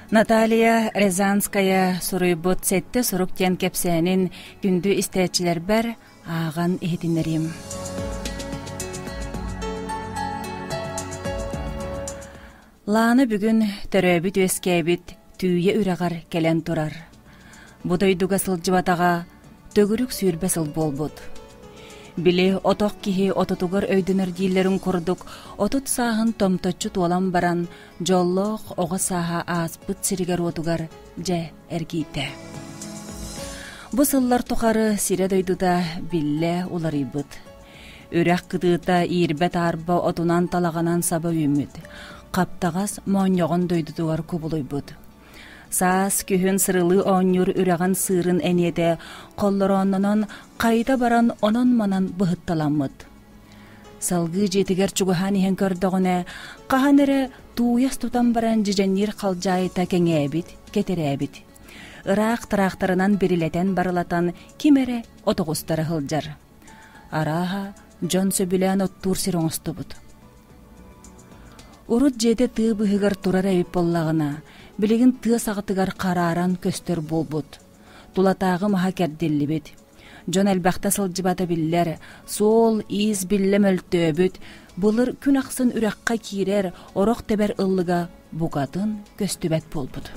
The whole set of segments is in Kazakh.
Наталья Рязанская сурыйбут сетте суруктен кепсенин күндү истечилер бер ааган ихитинерим. Ланы бүгүн төрөбүт өскебит түйе үрагар келен турар. Будойдуга сылжыбатага төгүрүк сүйүрбе сыл болбут. Били оток кихи ототугар өйдөнөр дийлерин курдук, отут саахын томточчу туолан баран, жоллох ого сааха ааспыт сиригер отугар же эргийте. Бу сыллар тухары сире дойдуда билле уларыйбыт. Үрак кыдыыта иирбет арба отунан талаганан саба үймүт. Каптагас мооньогон дойдудугар кубулуйбут. Саас күхүн сырылы ооннюр үраган сырын энеде коллороннонон кайда баран онон-монон быһытталаммыт. Салгы жетигер чугахан иһен көрдөгүнэ каханере тууяс тутан баран жиженнир калжайыта кеңээбит, кетерээбит. Ыраак тарактарынан берилетен барылатан кимере отогустары хылжар. Арааха жон сөбүлээн оттуур сироңостубут. Урут жете тыы быһыгар турар эбип боллагына, билигин тыа сагытыгар карааран көстөр болбут. Тулатаагы маха кердиллибит. Жон элбахта сылжыбата биллер, сол из билле мөлтөөбүт, былыр күн аксын үракка кирер, орох тебер ыллыга бугатын көстүбет болбут.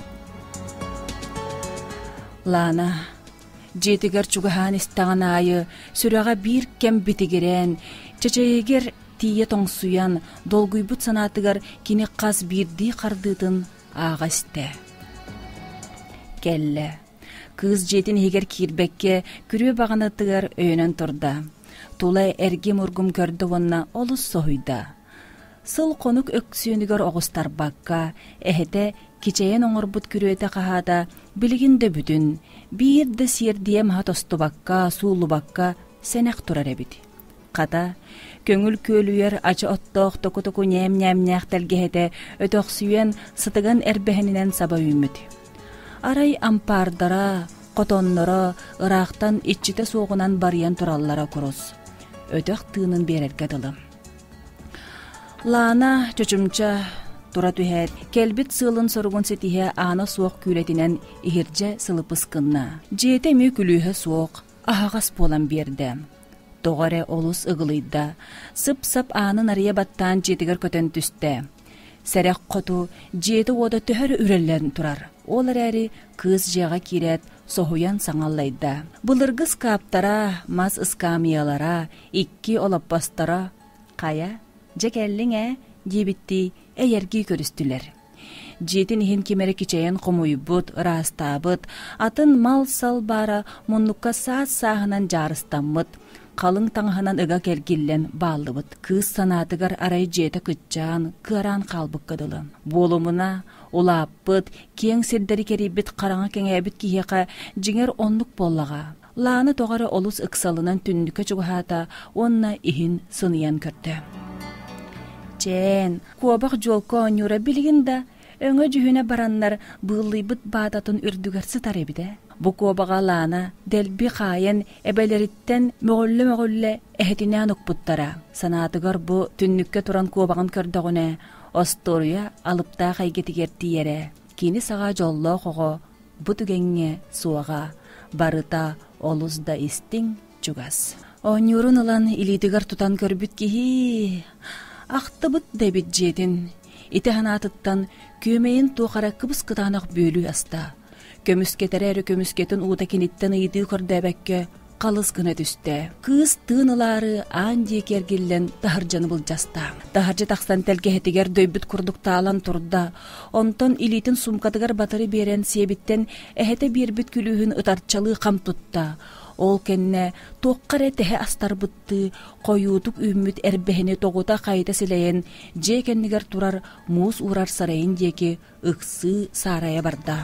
Лана, жетигер чугахан истаган айы, сүрага бир кем битигерен, чечейгер тие тоңсуян, долгуйбут санатыгар кини каз бирди кардыытын аагасте. Келле. Кыз жетин егер кирбекке күрүө баганатыгар өйнөн турда. Тула эрги мургум көрдө вонна олус сойда. Сыл конук өксүүнүгөр огустар бакка, эхете кичейен оңорбут күрүөте кахада билигинде бүтүн, бирде сиердие маха тостубакка, суулубакка сенек турар эбит. Ката көңүл көөлүер ачы оттоох току-току нем-нем-нях телгехете өтөксүйен сытыган эрбехенинен саба үймүт. Арай ампардара, котоннора, ыраактан иччите соогунан барыян тураллара курус. Өтөк тыынын берерге дылы. Лана чочумча тура түһәт, келбит сылын соргун сетиһе аана суок күлетинен ихирже сылыпыскынна. Жете мүй күлүһе суок, ахагас болан берде. Тоғаре олус ыгылыйда, сып-сап аанын ария баттан жетигер көтөн түсте. Сәрек қоту жеті ода төхөр үреллен турар. Олар әрі кыз жеға кирет, соһуян саңаллайда. Былыргыз каптара, мас ыскамиялара, икки олаппастара, қая, жекеллиң дебитти әйерги көрістілер. Жетин ихин кемері кичейен қомуйбут, растабыт, атын мал сал бара, мұннукка саат-сағынан жарыстаммыт, қалың таңханан ыга келгиллен баалыбыт. Кыз санатыгар арай жете кытчаан, кыран қалбык кыдылы. Болумуна улаппыт, кең сирдери керибит қараңа кеңебит киһеқа жиңер онлук боллага. Ланы тоғары олус ыксалынан түндүкө чугахата, онна ихин сыниян көрді. Чен, куабақ жолко онюра билигинда, өңө жүхүнө бараннар быыллыйбыт баататын үрдүгерси таребиде. Бу куабаға лана делби қайын эбелериттен мөғөлле эхетинен укпуттара. Санатыгар бу түннүкке туран куабағын көрдөгүнө осторуя алыпта қайгетигер тиере. Кини саға жолло қоғо бу түгенге суаға барыта олузда истиң чугас. Онюрун ылан илитигар тутан көрбүт кихи. Ақтыбыт дебит жетин. Итеханатыттан көмейін туқара кыбыс кытанақ бөлі аста. Көміскетерері көміскетін уыта кенеттен ыйды көрдәбәкке қалыз гына түсті. Кыз тыынылары анди кергілен тахаржаны бұл жаста. Тахаржы тақсан тәлгехетігер дөйбіт күрдік таалан тұрда. Онтон илитін сумкатыгар батыры берен себіттен әхеті бербіт күліхін ұтарчалы қам тұтта. Ол кенне тоққаре тәхе астар бұтты, қойутук үмміт әрбәхіне тоғыта қайта сілейін, же кеннігер турар муыз урар сарайын деке ұқсы сарая барда.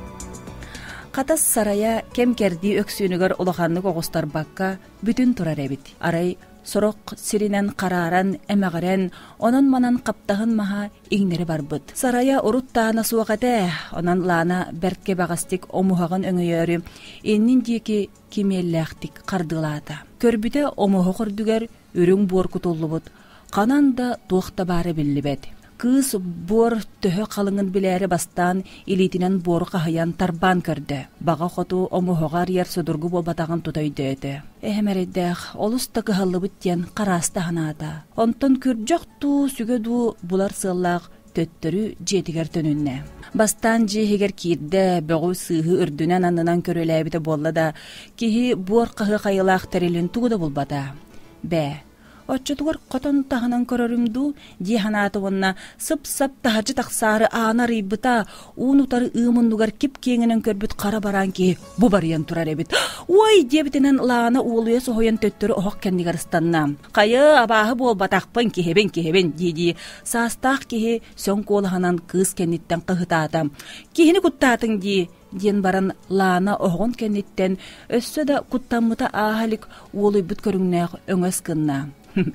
Қатас сарая кем керді өксүйінігер олақанлық оғыстар баққа бүтін турар әбіт. Арай сороқ сиринен қараран, әмәғарен, онан манан қаптағын маха игнері бар бұд. Сарая ұруттағына суақате, онан лана бәртке бағастик омуғағын өңейері, еннін деке кемелләқтік қардылата. Көрбіте омуғы құрдігер үрің буор кутуллы бұд, қанан да туақта бары білі бәд. Кыз бор төһө қалыңын биләре бастан илитинен бору қахаян тарбан көрді. Баға хоту омуһоғар ер судургу болбатағын тутойды өті. Эхемереддәх, олуста кыһаллы бүттен қараста ханата. Онтон күрджоқту сүгөду булар сыллақ төттөрү жетигер төнүнне. Бастан жехигер кирде бөгү сыһы үрдүнен анынан көрөләбите болла да, кихи бор қахы қайылақ тәрелін тугуда болбата. Бә, отчотугар котон таханан көрөрүмду, диханааты онна сып-сап тахаржы тақсары аана рейбіта, уунутары ыымындугар кип кеңінен көрбіт қара баран ки бу барыян турар эбит. Ой, дебитинен лаана уолуя сохоян төттөрү охок кендигарстанна. Кайы абааһы болбатақпын кихебен, диди. Саастақ кихи сön колаханан кыз кенниттен қыһытаата. Кихини куттаатың ди. Ден баран лаана оғын кенниттен өссө да куттаммыта аахалик уолуйбут көрүңнээх өңөс кынна.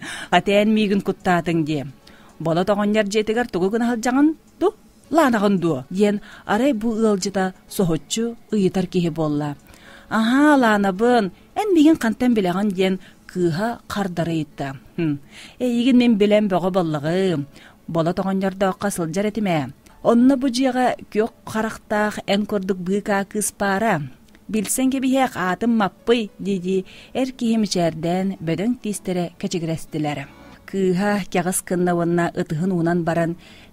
Атен мигин куттаатың ди. Бола тоҕонньар жетигер тугу гына халжаҥын ду, лаанагын ду. Ден арай бу ыалжыта сохотчу ыйытар киһи болла. Аха, лаанабын, эн мигин кантан билэгин ден кыыһа кардары ыйтта. Эйигин мен билен бөҕө боллаҕы. Бола тоҕонньарда окка сылдьар этиме. Онна бу жиэҕэ күйок харахтаах эн көрдүк быыкаа кыыс паара. Билсен кебиһээх аатым маппый, диди, эр киһимичээрдэн бөдөң тиистере кэчигирэстилэр. Кыыһа кэҕыс кыннавынна ытыһын уунан баран,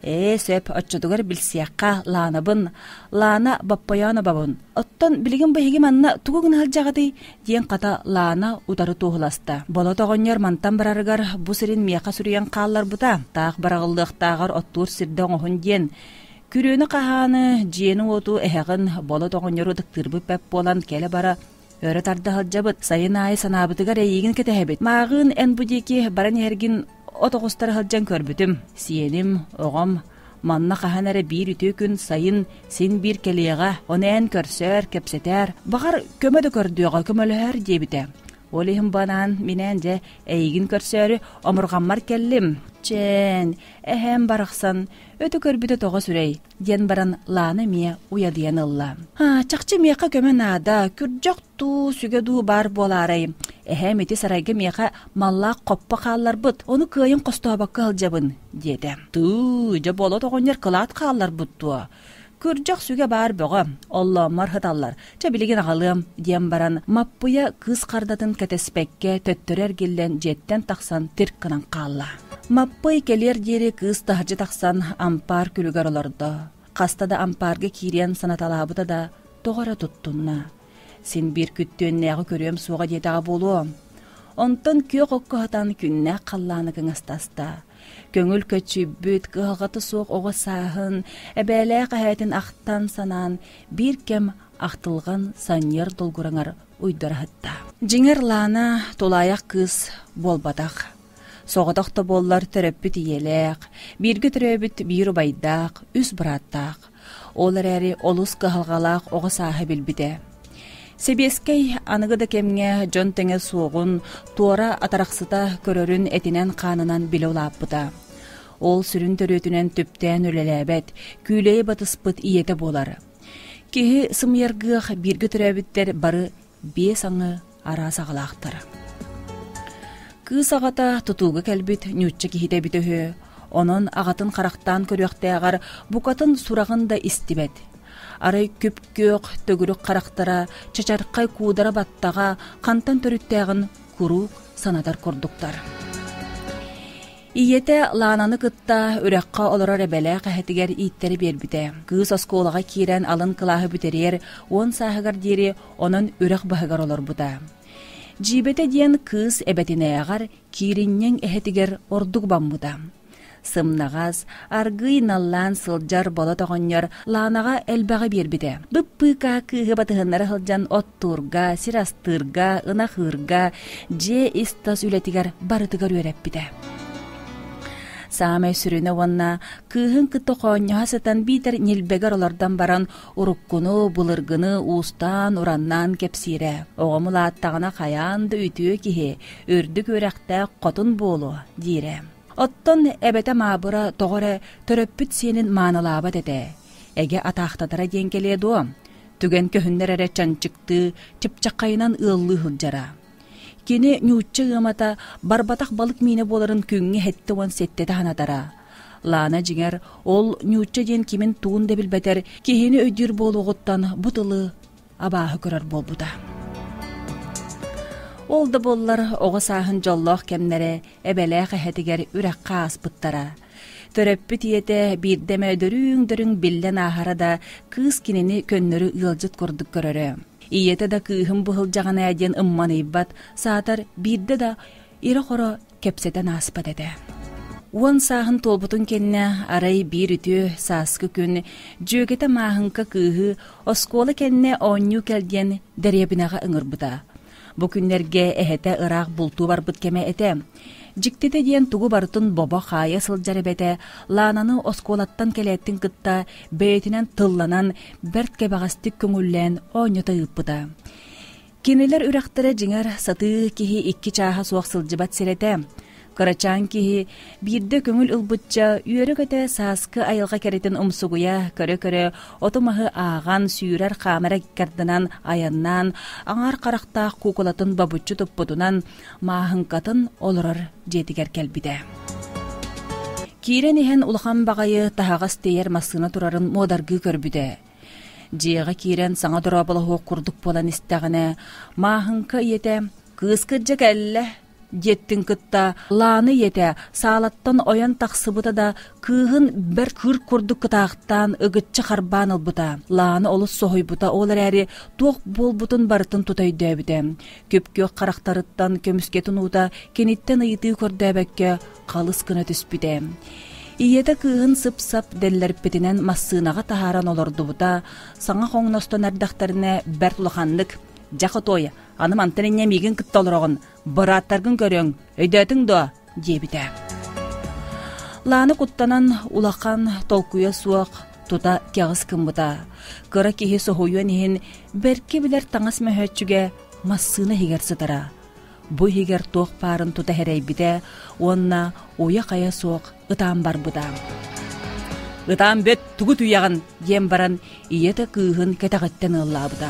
сөп отчотугар билсиэхха лаанабын, лаана баппайаана бабын. Оттон билигин быһиги манна тугу гына халдьаҕатый, диэн хата лаана утары туухуласта. Боло тоҕонньор мантан барарыгар бу сирин миэхэ сүрүйэн хаалларбыта, таах бараҕыллыахтааҕар оттуур сирдэ оҥоһун диэн. Күрөөнү кахааны жиэни оту эһэҕин боло тоҕонньору дыктырбы пэп болан келе бара өрө тарда халдьабыт, сайын аай санаабытыгар эйигин кетэһэбит. Маагын эн будики баран эһэргин отоҕустар халдьан көрбүтүм. Сиэним, оҕом, манна хаһан эрэ биир үтүү күн сайын син биир келиэҕэ, оны эн көрсөр, кепсетер, бағар көмөдө көрдүөҕө көмөлөһөр диэбите. Олиһин банан минэн же эйигин көрсөрү омургаммар келлим. Чен, эһэм барахсан, өтө көрбүтө тоҕо сүрэй, диэн баран лаана мие уядыян ылла. Чакчы миэхэ көмөн аада, күрдьоқту сүгөдүү бар болаарай. Эһэм ити сарайга миэхэ маллаах коппа хаалларбыт, ону кыайын костообакка ылжабын, диэде. Жа боло тоҕонньор кылаат хаалларбыт туа. Күрдьох сүгэ баар бөҕө, оллооммар хыталлар. Ча билигин аҕалыам, диэн баран маппыя кыз кардатын кэтеспекке төттөрөр гиллен жеттен тахсан тирккынан хаалла. Маппый келер диэри кыз таһырдьы тахсан ампаар күлүгөр олордо. Хаста да ампаарга киирен санаталаабыта да тоҕора туттунна. Син бир күттүөннээҕи көрүөм суоҕа диэтаҕа болуом. Онтон күйөк оккоһатан күннээх халлааны кыҥастаста. Көңүл көчүбүт кыһалҕаты суох оҕо сааһын, эбээлээх эһэтин ахтан санаан бир кем ахтылган саньер долгураңар уйдораһытта. Жиңер лаана тулааяк кыз болбатах. Соҕотохто боллар төрөппүт иелээх, бирги төрөбүт бииру байдаах, үс быраттаах. Олар эри олус кыһалҕалаах оҕо сааһы билбите. Себескей аныгыда кемге жон теңе суогун туора атарахсыта көрөрүн этинен хаанынан биле улааппыта. Ол сүрүн төрөтүнен түптен үлелебет, күйлеи батыспыт иете болар. Кихи сымыяргыах бирги төрөбүттер бары бие саңы арасагалаактар. Кыз агата тутууга келбит нючча кихите бүтөһү, онон агатын карактан көрүөхтээгар букатын сурагын да истибет. Арай күп-көөк төгүрүк карактара, чачаркай куудара баттага кантан төрүттээгин курук санатар курдуктар. Ийете лаананы кытта үрөкка олорор эбеле кахетигер ииттери бербите. Кыз осколага киирен алын кылааһы бүтерер, он сааһыгар диэри онон үрөк баһыгар олорбута. Жибете диэн кыз эбетинээгар киириннең эһетигер ордук баммута. Сымнагас, аргый наллаан сылжар боло тоҕонньор лаанага элбэҕи биэрбите. Быппыыка кыыһы батыһыннары сылдьан оттуурга, сирастыырга, ынахыырга, же истас үлэтигер барытыгар үөрэппите. Саамай сүрүнэ уонна кыыһын кытохоонньоһа сытан биитер нилбегер олордан баран уруккуну, былыргыны уустаан ураннаан кепсиире. Оҕомулааттаҕына хаяан да үтүө киһи, үрдүк үөрэхтээ хотун буолу, диире. Оттон эбете маабыра тоҕоре төрөппүт сиэнин maaналаабат эте. Эге атаахтатара диэн келээ дуо. Түген көһүннэр эре чанчыкты, чыпчаккайынан ыаллыы хылдьара. Кини ньуучча ыамата барбатах балык миine буоларын күҥҥи хэтти уон сеттете ханатара. Лана жиңер ол нючча ден кимин туун да билбетер кихини өйдүр болугуттан бутылы абааһы көрөр болбута. Ол да боллар оҕо сааһын жоллоох кемнере эбелээх эһэтигер үракка аспыттара. Төрөппү тиете биирдеме дөрүң биллен аахара да кыыс кинини көннөрү ыалжыт курдук көрөрө. Ийете да кыыһым быһылдьаҕана диэн ымманыйбат, саатар биирде да ире-хоро кепсетен ааспат эте. Уон сааһын толбутун кенне арай биир үтү сааскы күн дьүөгете мааһынка кыыһы оскуола кенне оонньуу келдиэн дэриэбинэҕэ ыҥырбыта. Бу күннерге эһэтэ ыраах бултуу барбыт кеме эте. Жиктете диэн тугу бартын бобо хаайа сылдьарыбете Лаананы оскуолаттан келээттин кытта бэйэтинэн тылланан берт кебаҕастык көҥүллээн оонньота ыыппыта. Кинилер үрахтара жиңер саты киһи икки чааһа суох сылдьыбат сирете. Кырачаан киһи биирде көҥүл ылбытча үөрүгөтэ сааскы айылга керетин умсугуя көрө-көрө отумаһы ааҕан сүүрэр хаамара кардынан аяннаан аҥаар харахтаах кукулатын бабуччу туппутунан мааһынкатын олорор дьиэтигэр келбите. Киирэн иһэн улахан баҕайы таһаҕас тейэр массыына турарын муодаргыы көрбүтэ. Дьиэҕэ киирэн саҥа дураа болохуох курдук буолан истэҕинэ мааһынка ийэтэ кыыскырдьа кэллэ диэттин кытта Лааны ийэтэ саалаттан ойон тахсыбыта да кыыһын бэр кыр курдук кытаахтаан ыгытча харбаан ылбыта. Лааны олус соһуйбута, олар эри туох буолбутун барытын тутайдөөбүтэ. Көпкөөх харахтарыттан көмүскетин уута кениттен ыйытыы көрдөөбөккө калыс кына түспүтэ. Ийете кыыһын сып-сап деллерпетинен массыынаҕа таһааран олордубута, саҥа хоҥностон эрдэхтэринэ бэрт улаханнык «Жахы тойа, аны мантаринне мигин кытта олороҕун, бырааттаргын көрөң, өйдөөтүң дуа» диэбитэ. Лааны куттанан улахан толкуя суох тута кеҕис кымбыта. Кыра киһи соһуйуан иһин берки билэр таҥас мөһөөччүгэ массыына хигэр сытара. Бу хигэр туох паарын тута хэрэйбитэ, уонна уя-хая суох ытаан барбыта. «Ытаан бөт тугу туйаҕын» диэн баран ийете кыыһын кэтэҕиттэн ыллаабыта.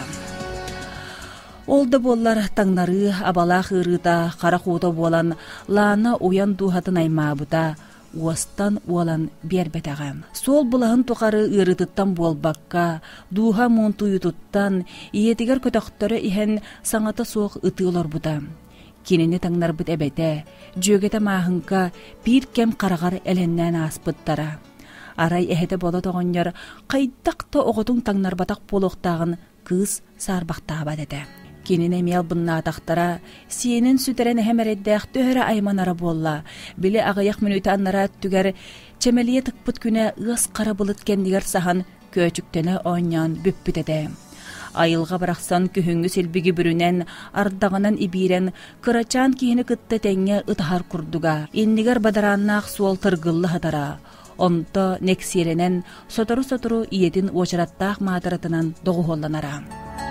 Ол да боллар таңнары абалаах ырыта хара хуута буолан Лаана уян дуухатын аймаабыта, уостан уолан биэрбэтэҕэ. Суол булаһын тухары ырытыттан буолбакка, дууха муун туйутуттан ийетигэр көтөхтөрө иһэн саҥата суох ытыы олорбута. Кинини таңнарбыт эбэтэ, дьүөгэтэ мааһынка биир кем хараҕар элэннээн ааспыттара. Арай эһэтэ боло тоҕонньор хайдахта оҕотуң таңнарбатах буолуохтааҕын кыыс саарбахтаабат этэ. Кинин эмиэл быннаатахтара сиэнин сүтэрэн эһэмэрэддээх төһөрө айманара буолла. Били аҕыйах мүнүтэ аннара түгэр чэмэлие тыкпыт күнэ ыас хара былыт кендигэр сахан көөчүктөнө оонньоон бүппүтэтэ. Айылга барахсан күһүҥҥү силбиги бүрүнэн ардаҕынан ибиирэн кырачаан киһини кытта тэҥҥэ ытаһар курдуга. Иннигэр бадарааннаах суол тыргылла хатара. Онто нексиэрэнэн сотору ийетин уочараттаах маатаратынан доҕуһуолланара.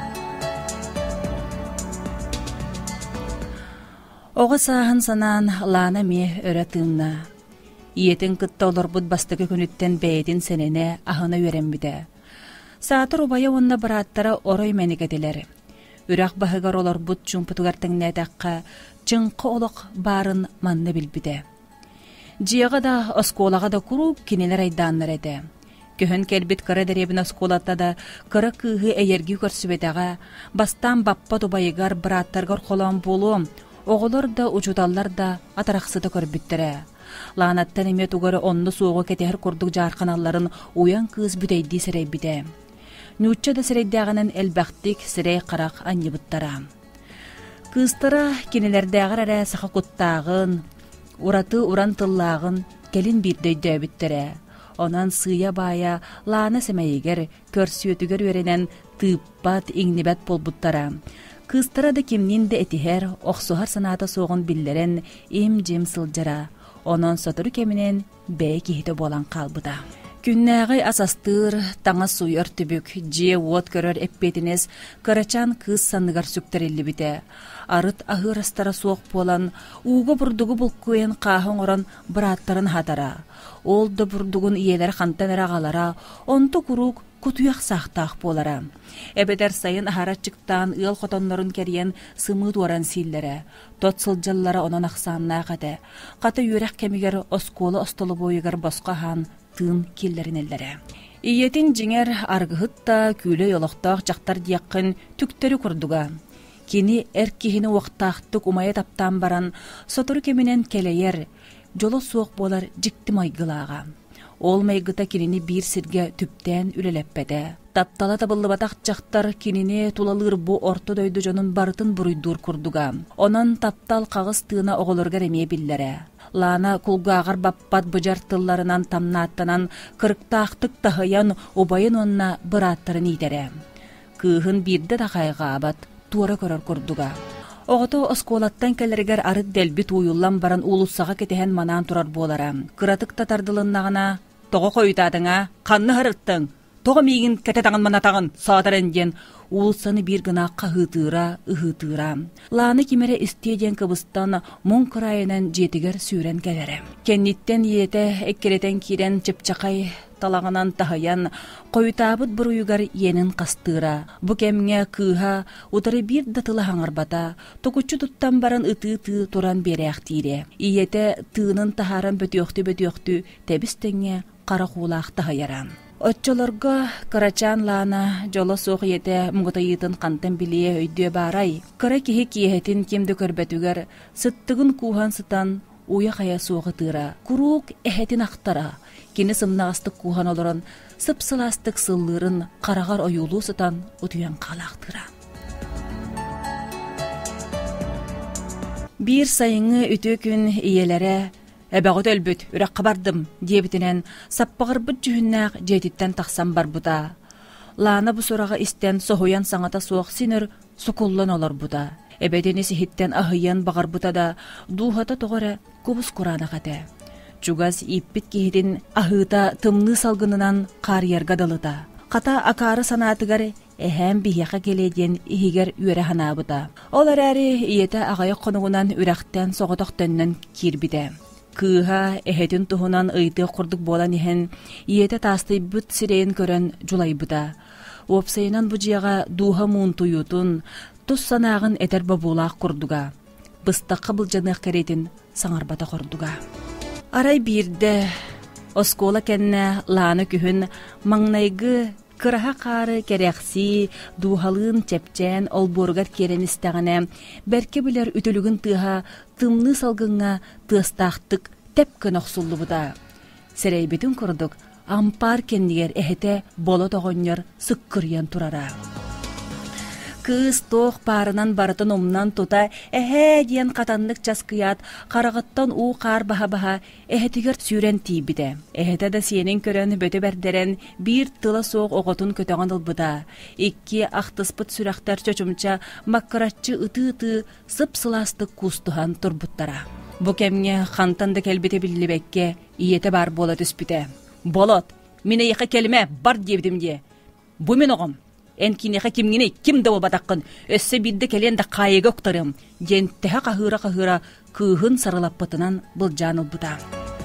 Оҕо сааһын санаан Лаана мие өрө тыынна. Ийетин кытта олорбут бастыгы күнүттен бэйэтин сенене аһына үөрэмбитэ. Саатыр убайа онна барааттара орой мэникетилер. Үрэх баһыгар олорбут чумпутугар тэҥнээтэххэ чыҥхы олох баарын манна билбитэ. Дьиэҕэ да оскуолаҕа да курук кинилэр айдааннар этэ. Көһөн келбит кыра дэриэбин оскуолатта да кыра кыыһы эйэрги көрсүбэтэҕэ бастаан баппа тубайыгар барааттаргар холоон буолуом, оҕолор да учуталлар да атарахсыта көрбүттэрэ. Лаанаттан эмиэ тугары онну суоҕу кетиһэр курдук жаарханалларын уян кыыс бүтэйдии сэрэйбитэ. Нуучча да сэрэйдээҕинэн элбэхтик сэрэй харах анньыбыттара. Кыыстара кинилэрдээҕэр эрэ саха куттаагын, ураты уран тыллаагын келин биирдөйдөөбүттэрэ. Онан сыйа баая Лаана сэмэйигэр көрсүөтүгөр үөрэнэн тыыппат иҥнибэт болбуттара. Кыыстара да кимнин да этиһэр охсуһар санаата суоҕун биллэрэн им-жим сылдьара. Онон сотору кеминен бэй киһитэ буолан хаалбыта. Күннээҕи асастыыр таҥа суй өртүбүк дьиэ уот көрөр эппетинес кырачаан кыыс санныгар сүктэриллибитэ. Арыт аһыырастара суох буолан ууга бурдугу булкуйан кааһын орон бырааттарын хатара. Ол да бурдугун иелер хантан эраҕалара, онто курук кутуяк сахтаах болара. Эбетер сайын ахарачыктан ыл хотоннорун кериен сымыт уоран силлере. Тот сылжаллара онон ахсааннаах эте. Каты юрек кемигер осколы остолу бойыгар босқа хан тыын киллерин эллере. Иетин жиңер аргыхытта күле йолоқтаах жактар дияккын түктөрү курдуга. Кини эркихини уақтаахтык умайа таптан баран сотору кеминен келейер, жоло суок болар жикти майгылаага. Ол майгыта кинини бир сирге түптен үлелеппеде. Таптала табыллыбатах жактар кинини тулалыр бу орто дөйдү жонун барытын буруйдур курдуга. Онон таптал кагыс тыына оголорга эмие биллере. Лана кулгаагар баппат быжар тылларынан тамнааттанан кырыктаахтык тахаян убайын онна быраттарын идере. Кыыхын бирде тахайга абат туора көрөр курдуга. Оғото осколаттан келергер арыт делбит уюллан баран улуссаға кетеген манан турар болара. Кыратык татардылыннағына тоғы қойытадыңа, қанны харыттың, тоғы мейгін кететағын манатағын саатарын ден улуссаны бир гына ыхытыра. Ланы кимере истеден кыбыстан мұн кырайынан жетігер сүйрен келері. Кенниттен ете эккеретен кирен чыпчақай талағынан тахаян қойытабыт бұруйугар енін қастыра. Бұ кемге кыха утары бир датылы хаңарбата, токучу туттан баран ыты-ыты туран береяқ тире. Иете тыынын тахаран бөтіөқтü тәбістеңе қара қулақ тахаяран. Отчолорго карачан лана жоло соқ ете мұғытайытын қантын білие өйдө барай. Кара кихи киехетин кемді көрбәтігер сыттығын кухан сытан уя қая соғы тыра. Курук эхетин ақтара. Кені сымнағастық кухан олырын сыпсыластық сыллырын қарағар ойулу сытан ұтуян қалақтыра. Бір сайыңы үті күн иелері «Әбәғыт өлбіт, үрәк қабардым» дебітінен саппағыр бұд жүхіннәқ жетіттен тақсан бар бұда. Лана бұ сұраға істен соғуян саңата соқ синір сұқыллан олар бұда. Әбәдені сихіттен ахыян бағар бұда да дұғата тоғыры көбіс құрана қаты. Чугаз иппит кейден ахыта тымны салғынынан қариярға далыда. Қата акары санатығар әхәм бияқа келеден ихигер үйәрі хана бұда. Олар әрі иеті ағайық қонуғынан үрәқтен соғытақтыннан кирбіде. Кыха эхетин тухунан ыйты курдук болан ихен иете тасты бүт сирейін көрен жулай бұда. Опсайынан бұжияға духа муын туютун, тус санағын этер бабулақ курдуга. Быстаққа бұлжанық керетін саңарбата курдуга. Арай бирде оскола кенне ланы күхін маңнайгы кыраха қары керекси духалын чепчен олборгар керен истағаны бәрке білер үтілігін тыға тымны салгынға тыстақтық тәпкін оқсулы бұда. Сәрейбетін күрдік ампар кендігер әхете болы тоғынер сұққыриян турара. Кыз тоқ парынан барытын омнан тута әхе диен қатанлық жасқият қарағыттан у қар баха-баха әхетігер сүйрен тейбіде. Әхеті да сенің көрін бөті бәрдерен бір тыла соқ оғытын көтіған ұлбыда. Икки ақтыспыт сүрәқтар чөчімча маккаратчы ыты-ыты сып-сыластық кустуған тұрбыттара. Бұ кәмге қантанды кәлбеті білібәкке иеті бар бола түспіде. Болот, мене еқі келіме бар дебдімде. Бұ мен оғым. Энкинеха кимгине ким да батаққын өссө бидде келенде қайығы өқтарым ден тәхі қағыра күйін сарылаппытынан бұл жаныл бұта.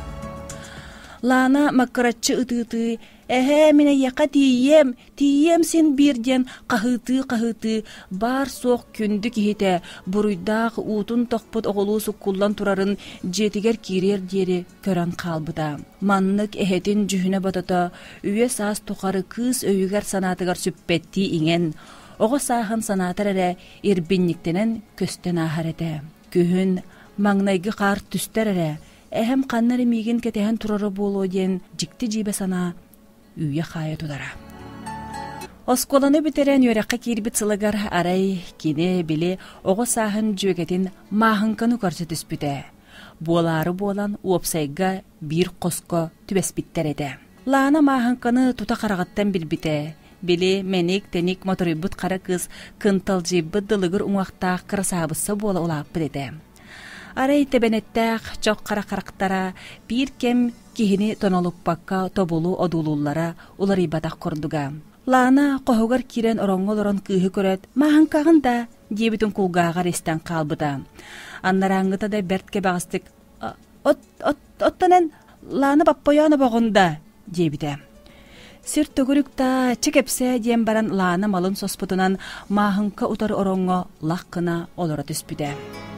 Лана маккаратчы ыты-ыты «Әхе, мене яқа тием сен бірден қағыты бар соқ күнді кейті бұруйдақ ұтын тоқпыт оғылу сұққылан тұрарын жетігер керер дері көрін қалбыда. Маннық әхетін жүхіне батыта үйе саас тоқары кыз өйігер санатығар сүппетті ingen. Оғы сағын санатыр әрі ербенниктенен көстен ахар әді. Күйін маңнайғы қар түстер әрі әхем қаннары меген кетеген тұрары болу ден жікті жибе сана үйе қайы тұдара. Осколаны бітерен өрәққа кербіт сылығар арай кене біле оғы сағын жөгетін мағынқаны көрсі түспіде. Болары болан уопсайға бір қосқо түбеспіттер еді. Лана мағынқаны тұта қарағаттан білбіде. Біле менек тенек моторыбыт қара қыз кынтал жибі дылығыр ұңақтақ қырсабысы бола олап біледі. Арай тебенеттәк чоқ қара-қарақтара бір кем кихини тонолуппакка тобулу одулуллара улар ибатақ көрдуга. Лана қоғығар кирен ороңғыл-орон күйі көрет, мағынқағын да дебітін кулғаға рестен қалбыда. Аннараңғыта да бәртке бағыстық, оттанен Лана баппаяны бағында дебіде. Сир төгүрүкта чекепсе диэн баран лаана малын соспутунан маахынка утар ороңго лахкына олора түспүдэ.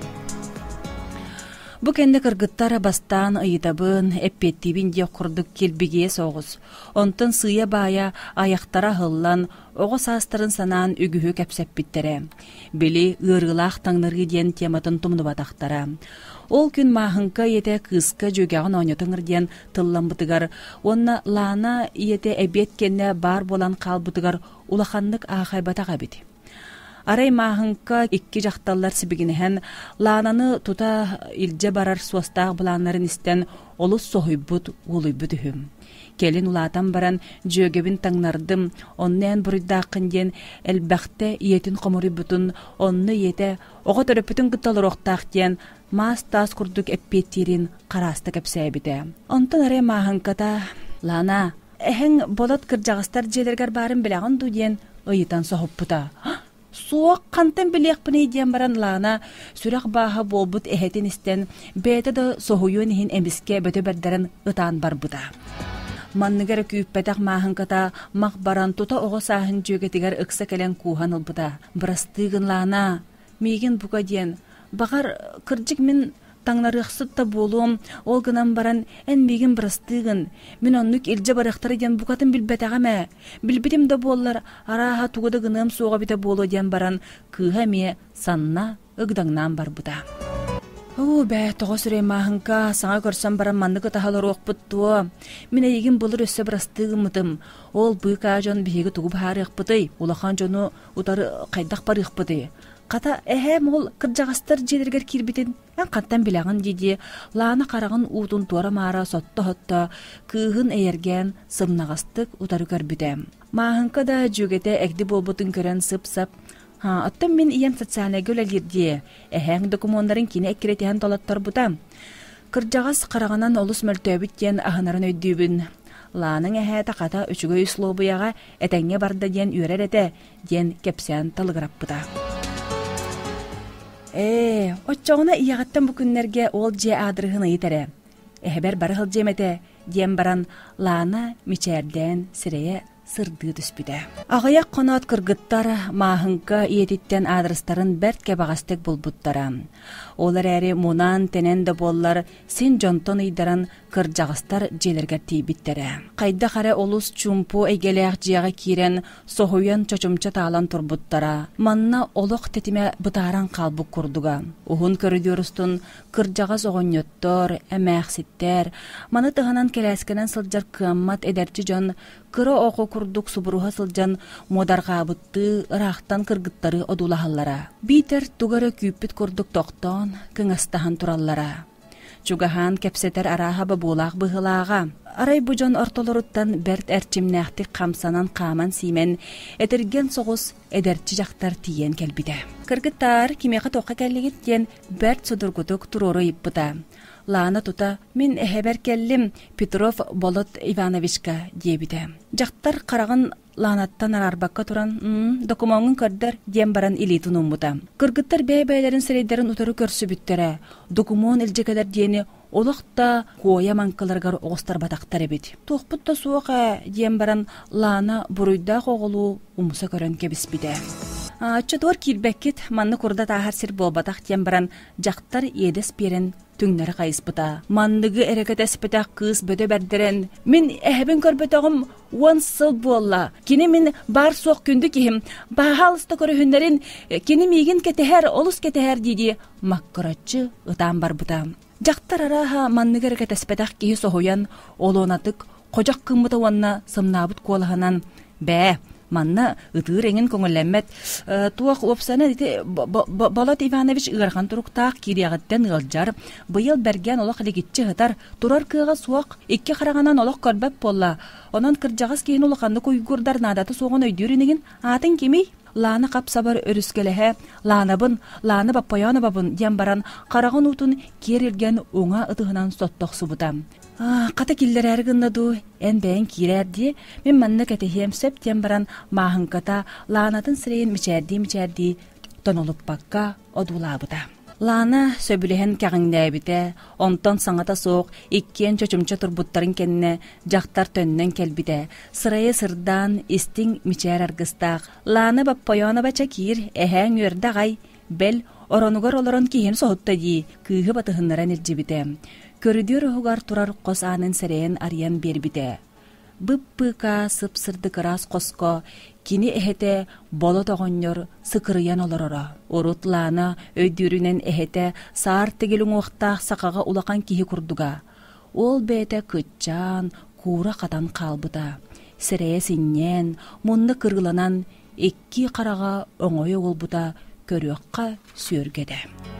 Бу кенде кыргыттар бастан ыйытабын, эппеттибин дие курдук келбигие соғыз. Онтын сыя бая аяқтара хыллан, оғы састырын санаан үгүхү кәпсәппиттере. Били ырылах таңнырғы диен тематын тумнубатақтара. Ол күн маахынка ете кыска жөгягын ойнотыңыр диен тылламбытыгар, онна лаана ете эбет кенне бар болан қалбытыгар улаханнык ахайбатаға бит. Арай маахынка икки жақталлар сибигинеһен лаананы тута илже барар суостаах булааннарын истен олус соһуйбут улуйбут үһүм. Келин улаатан баран жөөгебин таңнардым, оннен буруйдааккын диен элбэхте иетин хомурuyбутун, онны иете ого төрөпүтүн гытталыроохтаах диен маас таас курдук эппиеттирин карааста кепсээбите. Онтон арай маахынката лаана эһең болот кырдьаҕастар дьиэлэригэр баарын билэҕин дуу диен ыйытан соһуппута. Суок кантен билиэхпини диэн баран лаана сүрэх бааһа буолбут эһэтин истен бээтэ да соһуйуун иһин эмиске бөтө бердерен ытаан барбыта. Манныгар күүппэтэх маахынката мах баран тута оҕо сааһын дьүөгэтигэр ыкса кэлэн кууһан ылбыта. Бырастыыгын лаана миигин буга диэн багар кырдьык мин таңнарыахсытта буолуом, ол гынан баран эн миигин бырастыыгын. Мин оннук илдьэ барыахтары диэн букатын билбэтэҕэмэ. Билбитим да буоллар арааһа тугуда гыныам суоҕа бите буолуо диэн баран кыыһа эмиэ санна ыгдаҥнаан барбыта. Бэ, тоҕо сүрэй маахынка саҥа көрсөн баран манныгы таһаларуохпуттуо. Мин эйигин былыр өссө бырастыыгыммытым. Ол быыка дьон биһиги тугу баарыахпытый, улахан дьону утары хайдах барыахпытый. Ката мол кырдьаҕастар дьиэлэригэр киирбитин эн каттан билэҕин диди лаана караҕын уутун туора маара сотто-хотто кыыһын эйэрген сымнаҕастык утары көрбүтэ. Маахынка да дьүөгэтэ эгди буолбутун көрөн сып-сап. Оттон мин ием социальный гөлэлир дие. Документарын кини эккиретиһэн толотторбута. Кырдьаҕас караҕынан олус мөлтөөбүт диэн аһынарын өйдүүбүн. Лааның таката үчүгөй услуобуяга этэҥҥэ барда диэн үөрэр эте диэн кепсээн талыгыраппыта. Оччоғына иягаттан бу күннерге ол же адырыһын ыйытере. Эһэбэр барыһыл жемете диэн баран лаана мичээрден сирэйэ сырдыы түспүтэ. Аҕыяк хоноот кыргыттар маахынка иетиттен адрыстарын бэртке багастык булбуттара. Олар эри мунан тенен да боллар син жонтон ыйдаран кырдьаҕастар дьиэлэригэр тиибиттерэ. Хайда харе олус чумпу эгелээх дьиэҕэ киирэн соһуйан чочумча таалан турбуттара. Манна олох тетиме бытааран хаалбык курдуга. Ухун көрүдүөрустун кырдьаҕас оҕонньоттор, эмээхситтер, маны тыһанан келээскэнэн сылдьар кыаммат эдерчи дьон кыра оҕо курдук субуруха сылдьан модаргаабытты ыраахтан кыргыттары одулаһаллара. Биитер тугары күүппүт курдук тохтоон кыҥастаһан тураллара. Чугаһаан кепсетер арааһа бабуулаах быһылааҕа. Арай бу дьон ортолоруттан берт эрчимнээхтик хамсанан хааман сиимен этирген соҕус эдерчи дьахтар тиийэн кэлбитэ. Кыргыттар кимиэхэ туохха кэллигит диэн берт судургутук туруору ыйыппыта. Лаана тута мин эһэбэр келлим Петров Болот Ивановичка диэбитэ. Дьахтар караҕын лаанаттан арарбакка туран докумоңун көрдөр диэн баран илиитин уммута. Кыргыттар бэйбэйлэрин сэрейдэрин утары көрсүбүттэрэ. Докумон илжекелер диэни олохта куоя манкаларгар оҕустар батактар эбит. Туохпутта суоха диэн баран лаана буруйдаах оҕолуу умуса көрөн кебиспитэ. Чотуор киирбэккит манны курда таахар сир болбатах диэн баран дьахтар иэдэс биэрэн түңнәре кайыспыта. Манныгы эрекетеспытах кыыс бөтө бердерен. Мин эһэбин көрбөтөгüm 10 сыл буолла. Кини мин бар суох күндү кихим. Баһалыста көрөһүннәрин кини мигин кетеһэр, олус кетеһэр диди маккырачы ытаан барбыта. Дьахтар арааһа манныгы эрекетеспытах киһи соһуян олуонатык кожак кыммыта уонна сымнаабыт куолаһанан бээ манна ытыыр эҥин көҥөллэммэт туох уопсана дити Болот Иванович ыархан туруктаах кириэҕиттэн ыалдьар быйыл берген олох лигитчи хытар турар кыаҕа суох икки хараҕанан олох көрбөп буолла. Онон кырдьаҕас киһин улаханны куйгурдар наадаты суоҕун өйдүүрүнигин аатын кимий лаана капсабар өрүскелэһэ лаана баппайана бабын диэн баран хараҕын утун киэрилген уҥа ытыһынан соттохсубута. Ката киллерээр гыннаду эн бээн киирэрди мен манна кэтеһиэм сөп диэн баран маахынката лаанатын сирэйин мичээрди тонолуппакка одулаабыта. Лана сөбүлэһэн кэҕиҥнээбитэ, онтон саҥата суох иккиэн чочумча турбуттарын кэннэ дьахтар төннөн кэлбитэ, сырайы сырдаан истиң мичээр аргыстаах. Лана баппойоона бача киир эһээң үөрдагай, бэл оронугар олорон киһин соһутта дии, кыыһы батыһыннаран илдьибитэ. Көрүдүөр уһугар турар қос аанын сэрэйэн арыян биэрбитэ. Быппыка сып-сырдыкырас қоско кини эһэтэ боло тоҕонньор сыкырыйан олороро. Урут Лана өйдүүрүнэн эһэтэ саар тегилиң уохтаах сакага улахан киһи курдуга. Ол бээтэ кытчаан куура катан хаалбыта. Сэрэйэ синнээн мунна кыргыланан икки карага оҥой оҕулбута көрүөхха сүөргедэ.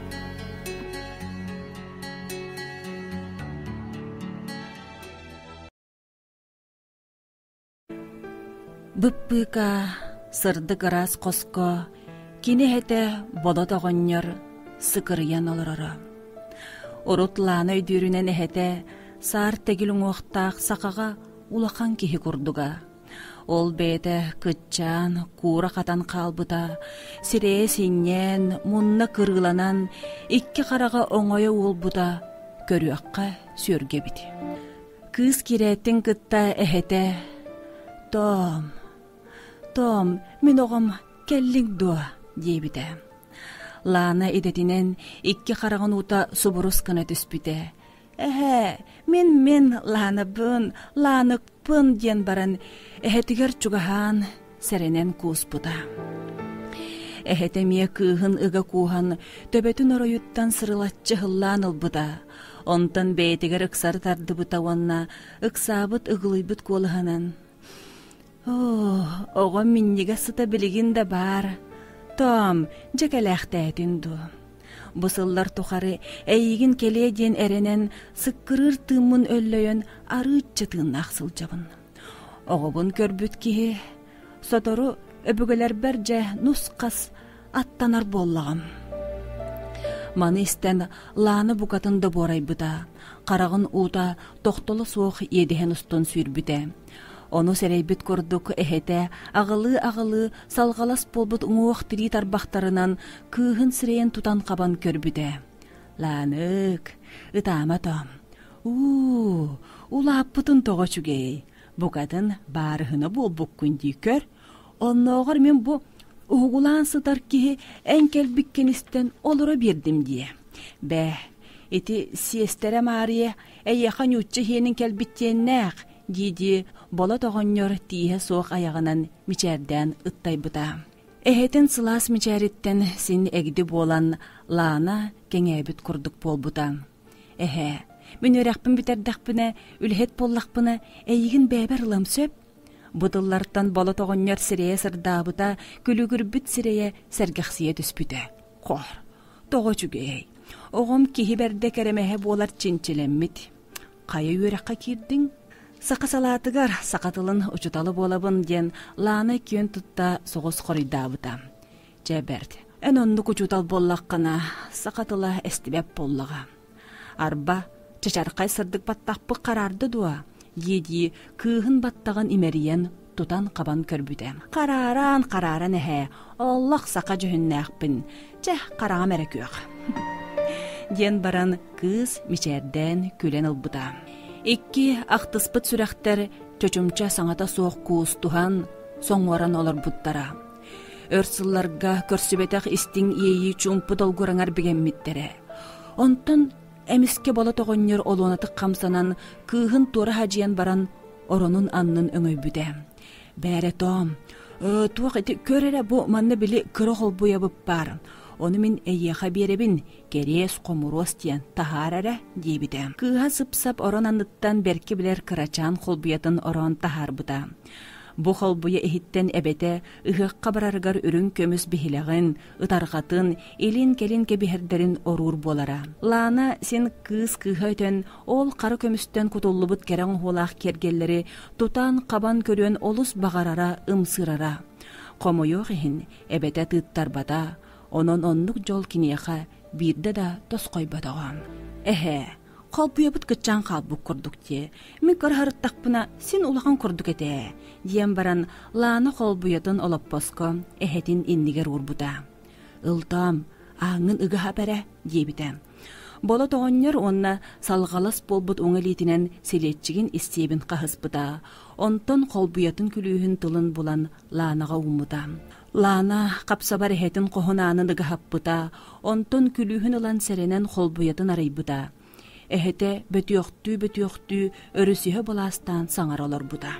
Быппыка сырдык ырас қоско кини эһэтэ боло тоҕонньор сыкырыйан олороро. Урут Лана өйдүүрүнэн эһэтэ саар тегилиң уохтаах сакага улахан киһи курдуга. Ол бээтэ кытчаан куура катан хаалбыта, сирэйэ синнээн мунна кыргыланан икки карага оҥойо уолбута көрүөхха сүөргебит. Кыыс кирээтин кытта эһэтэ: Том, мен оҕом келлиң дуа диэбитэ. Лана идэтинэн икки хараган ута субурус кына түспүтэ. Мен Ланыкпын диэн баран эһэтигэр чугаһаан сэрэнэн кууспута. Эһэтэ мие кыыһын ыга кууһан төбөтүн ороюттан сырылаччы хыллаан ылбыта. Онтон бээтигэр ыксар тардыбыта уонна ыксаабыт ыгылыйбыт куолаһанан: Оҕом минниге сыта билигин да бар. Том, жекелээхтээдин ду. Бусыллар тухары эйигин келээ диэн эренен сыккырыр тыыммын өллөйөн арыыччы тыыннаах сылдьабын. Оҕобун көрбүт киһи сотору өбүгөлэрбэр же нускас аттанар боллагам. Маны истен Лана букатын да борайбыта. Карагын уута тохтолу суох иедиһэн устун сүүрбүтэ. Ону сэрейбит курдук эһэтэ агылы салгалас болбут уңуох тирии тарбахтарынан кыыһын сирэйэн тутан кабан көрбүтэ. Ланык, ытаама Том. Улааппытын тоҕо чугэй. Букатын баарыһына болбук күндии көр. Онноогор мен бу угулаан сытар киһи эн келбиккенистен олоро бирдим дие. Ити сиестере Мария эйэхан үччэ хиэнин келбиттиэннээх диди боло тоҕонньор тииһэ суох аягынан мичээрдээн ыттайбыта. Эһэтин сылаас мичээриттен син эгди буолан Лана кеңээбит курдук болбута. Мен өрөкпүн битердэхпине, үлэһет боллахпына эйигин бэбэр ылам сөп. Бутыллартан боло тоҕонньор сирэйэ сырдаабыта күлүгүрбүт сирэйэ сэргэхсиэ түспүтэ. Тоҕо чугэй. Оҕом киһи бэрдэ кэремэһэ буолар чинчилэммит. Кайа үөрэххэ киирдиң? Сақасалаатыгар сақатылын учуталы болабын ден Лана күйен тутта соғыс қорыйдаабыта. Жеберд, эн онну кучутал боллаққана сақатыла эстибеп боллаға. Арба чачарқай сырдык баттақпы қарарды дуа, еди кыыһын баттағын имериен тутан қабан көрбүтэ. Қараран эхэ, Аллах сақа жөһүннәқпін, қараға мәрәкүйіқ. Ден баран кыз мичерден күлен ылбыта. Икки ақтыспыт сүрәхтер чочумча саңата суох куустухан соңоран олар буттара. Өрсылларга көрсүбетах истиң иеyi чумпу долгураңар бигеммиттере. Онтон эмиске боло тоҕонньор олуонатык камсанан кыыһын туора хажыян баран оронун аннын өңөйбүтэ. Бәрэ Том, туох ити көрерэ бу манна били кыро холбуябып бар. Оны мен эйеха беребин, керес комурос тиен тахарара дебите. Кыыһа сып-сап орон анныттан берки билер кырачаан холбуятын орон тахарбыта. Бу холбуя эхиттен эбете ыһыакка барарыгар үрүн көмүс бихилэгин, ытаргатын, илин келин кебиһердерин орур болара. Лана сен кыыс кыыһайтын ол кары көмүстен кутуллубут керең хуолаах кергеллери тутан кабан көрүөн олус багарара ымсырара. Комойуох ихин эбете тыттарбата. Онон оннук жол кинеха бирде да тоскойбатагам. Холбуябыт кычаан халбук курдук те. Мен көрһарыттакпына син улахан курдук эте. Диэн баран Лана холбуятын олоппоско эхетин иннигер урбута. Ылтам, аңын ыгаха бәрі дебіті. Бола тоғыннер онна салғалас болбут оңалитінен селетчігін істебін қағыспыда. Онтон қолбуятын күлүйін тылын булан ланаға умыда. Лана қапсабар әхетін қоғынанын ыгахаппыда. Онтон күлүйін ылан сәренен қолбуятын арайбыда. Әхеті бөтіоқту өрісігі боластан саңар олар бұда.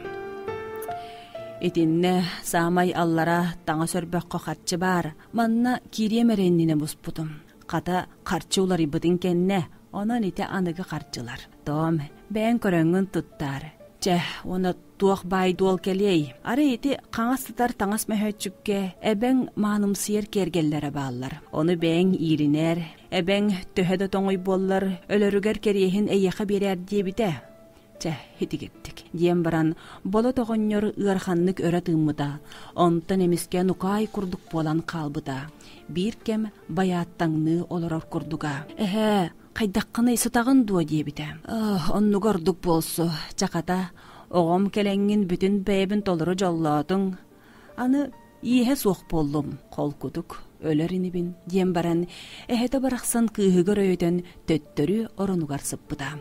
Этинне самай аллара таңа сөрбөк қоқатчы бар. Манна кирие меренніне мұспудым. Қата қарчы олар ибытын кенне, онан ите анығы қарчылар. Том, бән көріңін тұттар. Оны туақ бай дуал келей. Ары ити қаңастытар таңас мәхөтчүкке әбәң маным сиер кергеллері баллар. Оны бәң иринер, әбәң төһәді тоңой боллар, өлөрігер керейхін әйеқі берер дебіде. Хитигеттик. Дием баран, бола тоғыннер ырханнык өрі тыммыда, онтан емеске нукай курдук болан қалбыда. Бір кем баяттаңны оларар курдуга. Қайдаққаны исытағын дуа дебіде. Онны гордук болсу, чақата, оғым келеңін бүтін бәйбін толыры жолладың. Аны иеhe соқ болдым, қол күдік, өлеріні бін. Дием баран, әхеті барақсан күйігір өйден төттөрі орынуғар сыппыда.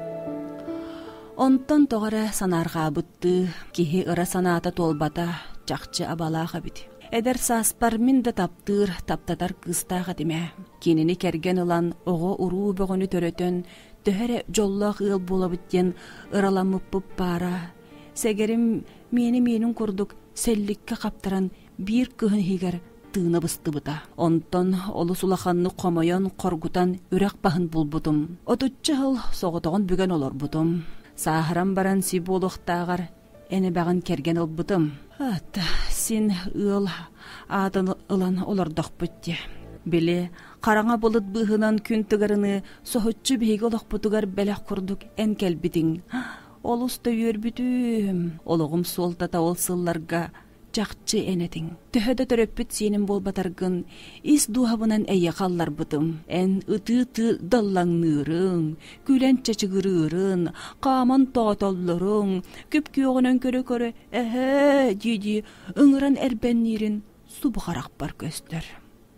Онтан тоғара санарға бұтты, кихи ыра санаата толбата, чақчы абалаға біт. Эдер саспар минда таптыр, таптатар кыстаға деме. Кенini керген ылан оғы уруу бөғіні төрөтөн, төһәрі жоллақ ыл бола біттен ыраламыппып бара. Сәгерім менің күрдік сәллікке қаптаран бір күхін хигер тыны бысты бұта. Онтон олы сулаханны қомайон қоргутан үрек бағын бұлбұтым. Отуччы хыл соғытығын бүген олар бұтым. Сахарам баран си болуқтағар әне бағын керген ылбытым. Син ыл атын ылан олардақ бұтте. Біле, қараңа болыт бұғынан күн тұғарыны соғытчы бейгі олақ бұтығар бәләқ күрдік ән кәлбітің. Ол ұсты өрбітім. Олығым солтата ол сылларға жақчы әнетің. Төһөді төрөппіт сенім болбатарғын, ис дуғабынан әйе қаллар бұтым. Ән ұты-ты даллаңнырың, күлән чачығырырың, қаман тоғатоллырың, көп күйоғынан көрі-көрі, деді, ұңыран әрбәннерін субғарақ бар көстер.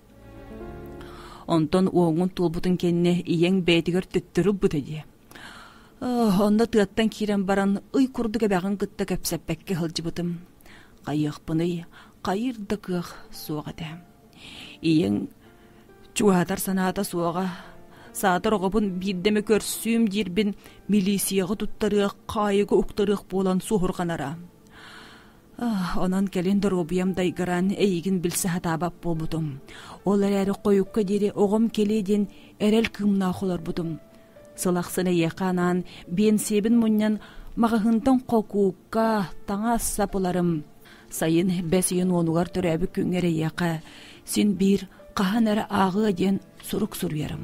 Онтон оңын толбутын кенне иең бәйтігір түттірі бұтыды. Онда тыаттан кирен баран ұй күрдігі бәғын қытты көпсәппәкке ғылжы бұтым. Қайық бұны қайырдықық соғады. Иең чуғатар саната соға, сатыр оғыбын биддеме көрсім дербін милисияғы тұттарық, қайығы ұқтарық болан соғырғанара. Онан кәлендер обиям дайғыран әйгін білсі хатабап бол бұдым. Олар әрі қойыққа дере оғым келеден әрел кымна қолар бұдым. Сылақсыны еқанан бен себін мұннан мағығынтан қоқуыққа таңа сапыларым. Сайын бәсейін онуғар түрәбі күңері еқа, сен бір қахан әрі ағы ден сұрық сүрверім.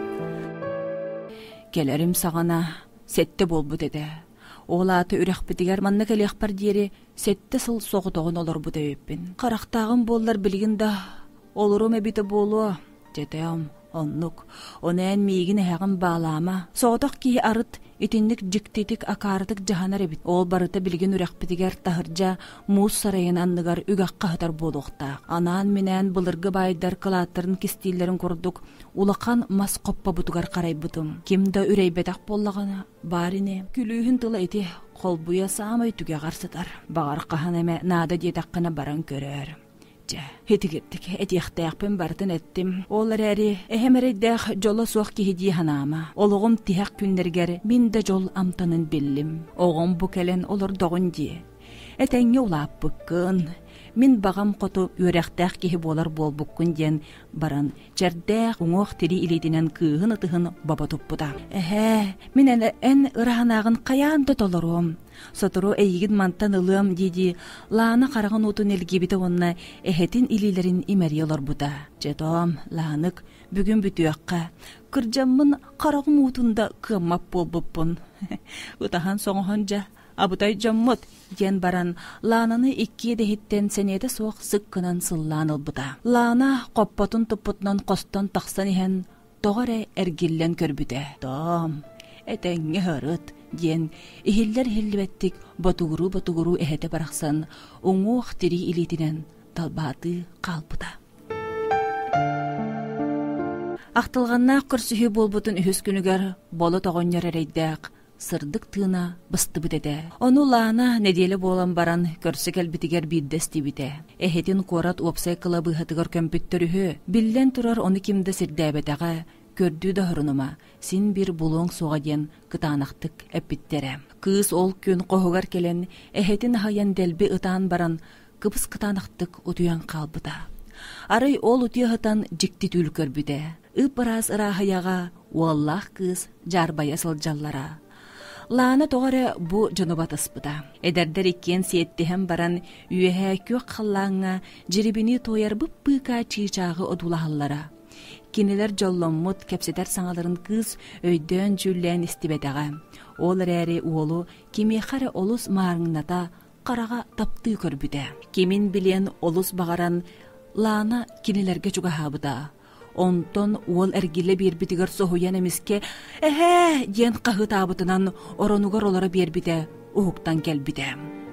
Келерім сағана сәтті бол бұд еді. Ол аты үрек бітігер манны кәлек бар дері сәтті сыл соғытығын олар бұд өйіппін. Қарақтағым болар білгінді олырым әбіті болу, жетем. Оннук, онен мейгін әғін бағлама. Соғытық кей арыт, етіндік жіктетік акарытық жағанар әбіт. Ол барыты білген үрек бітігер тахыржа мұз сарайын анныгар үгаққа хатар болуқта. Анан менен бұлырғы байдар кылаттырын кестейлерін көрдік. Улақан мас қоппа бұтығар қарай бұтым. Кемді үрей бәдақ боллағана барине. Күлүйін тылы еті қолбуя самай түге қарсытар. Бағар қахан әмә нада детаққына баран көрер. Хетигеттик, этияқтаяқпен бартын әттім. Олар әрі, әхемерейдәқ жолы соқ кейді ханама. Олығым тияқ күндергер, мен де жол амтанын білім. Оғым бұ кәлен олар доғын де. Әтәңе олап бұққын. Мен бағам қоту өрәқтәқ кейі болар бол бұққын ден баран. Жәрдәқ ұңоқ тері илетінен күйін ұтығын баба тұппыда. Мен ән ұрағанағын қаянды толырым. Сотыру әйгін мантан ылым деді, ланы қарағын отын әлгебеті онына әхетін илелерін имәри олар бұда. Жетом, ланық, бүгін бүтіяққа. Кыржамын қарағым отында қымап бол бұппын. Ұтахан соңғын жа. Абытай жаммыт, ден баран, лананы икке дехеттен сенеді соқ сыққынан сылланыл бұда. Лана қоппатын тұппытынан қостан тақсан ехен, тоғары әргеллен көрбіде. Том, әтәңе ғырыт, ден, ихиллер хиллібеттік батуғыру әхеті барақсан, оңуқ тері илетінен талбаты қалбыда. Ақтылғаннақ көрсіхі болбутын үхіс күнігер болы тоғынер әрейдәқ сырдық тыына бысты бітеді. Оны лаана неделі болан баран көрсі кәлбітігер биддесті біте. Эхетін қорат опсай қылабы хатығыр көмпіттіріхі. Білден тұрар оны кімді сірдәбетіға көрді да хұрыныма. Син бір бұлуң соға ден қытанақтық әппіттері. Кыз ол күн қоғығар келен эхетін хаян дәлбі ұтан баран кыбыс қытанақтық ұтуян қалбыда. Арай ол ұтияғытан жікті түл көрбіде. Ыпыраз ырахаяға уаллах кыз жарбая сылжаллара. Лаана тоғары бұ жанубат ыспыда. Эдердер еккен сиеттіхем баран үйәхә көк қаллаңа жеребіні тойар бұппыка чиичағы одулахаллара. Кинелер жолломмут кепсетер саңаларын кыз өйдөн жүллән истибетаға. Ол әрі уолу кемехары олус маарыңната қараға тапты көрбіде. Кемин билен олус бағаран лаана кинелерге чугахабыда. Онтон уол әргілі бербітігір соғуян әміске ден қағы табытынан оронуғар олары бербіде ұғықтан келбіде.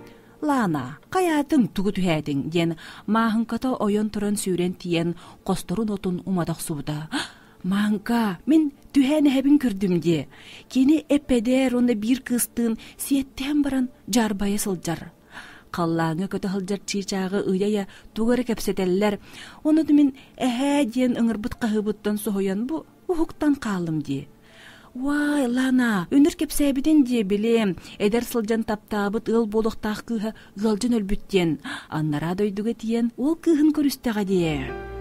Лана, қаятың тұғы түхәдің ден мағынқата ойын тұрын сүйрен тиен қосторын отын умадақ суыда. Мағынқа, мен түхәні әбін күрдімде. Кені әппедер онда бір қыстың сиеттен баран жарбайы сылжар. Қаллаңы көті хылжар чиичағы ұяя туғары кәпсетелілер. Оны мен ден ұңырбыт қағыбыттан соғыян бұ ұғықтан қалым де. Вай, Лана, өнір кепсәбіден де білем. Эдер сылжан таптабыт ыл болуқтақ күйі ғылжын өлбіттен. Аннара дойдуға тиен ол күйін көрістіға де.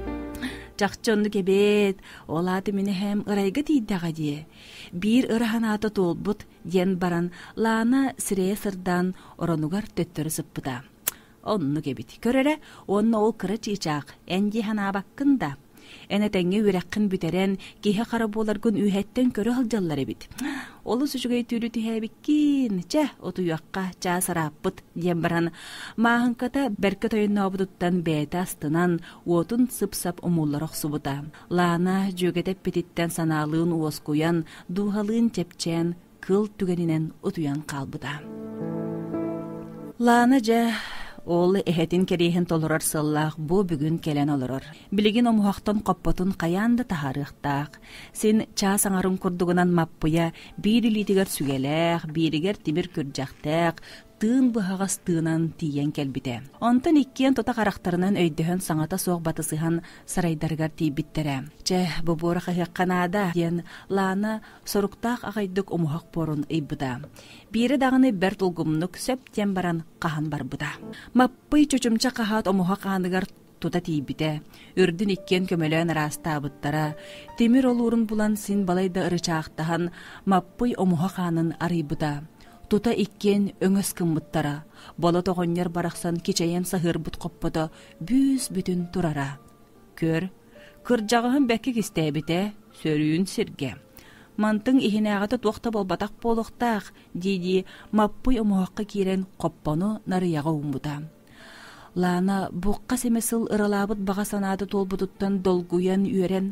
Жақчонды кебет, олаты мені әм ұрайғы дейдіға де. Бір ұраханаты толбыт ден баран Лана сірее сырдан орануғар төттірі сыппыда. Онны кебет. Көрері, онны ол кыры чиичақ, әнде хана баққында. Әне тәңе өрәққін бүтерен, кейі қара боларғын үйәттен көрі ғылжалар әбіт. Олы сүшігей түрі түйәбіккен, отуяққа ча сараппыт ден баран. Мағынқата бәркі тойын абыдыттан бәйті астынан отын сып-сап ұмулларық сұбыта. Лана жөгетеп пететтен саналығын уос қоян, дуғалығын тепчен, кыл түгенінен ұтуян қалбыда. Лана ол эхетин керейхин толурар сыллах бу бүгүн келен олорор. Билигин омухактан коппотун каянды тахарыктак. Сен ча саңарын курдугунан маппуя бирилитигер сүгелек, биригер тимир күржактак, тыын быхагас тыынан тиен келбите. Онтан иккен тота карактарынан өйдөһөн саңата соқ батысыхан сарайдаргар тийбиттере. Бу бура хакканада ден Лана соруктак агайдык омухак порун ыйбыда. Бири дагыны бер тулгумнук сөптен баран кахан барбыда. Маппый чөчүмча кахат омухак аныгар тута тийбите. Үрдүн иккен көмөлөн растабыттара. Темир олурун булан син балайда ырычаактахан маппый омухак анын арыйбыда. Тута иккен өңөс кыммыттара. Бола тоғоннер барақсан кечайен сахырбыт қоппыда бүс бүтін турара. Көр, кыржағығын бәккі кістәбіте, сөрүйін сірге. Мантың ихинағаты туақта болбатақ болуқтақ, дейді маппый омуаққа керен қоппаны нарыяға умбыда. Лана бұққа семесіл ыралабыт баға санады толбыдыттан долгуян үйерен.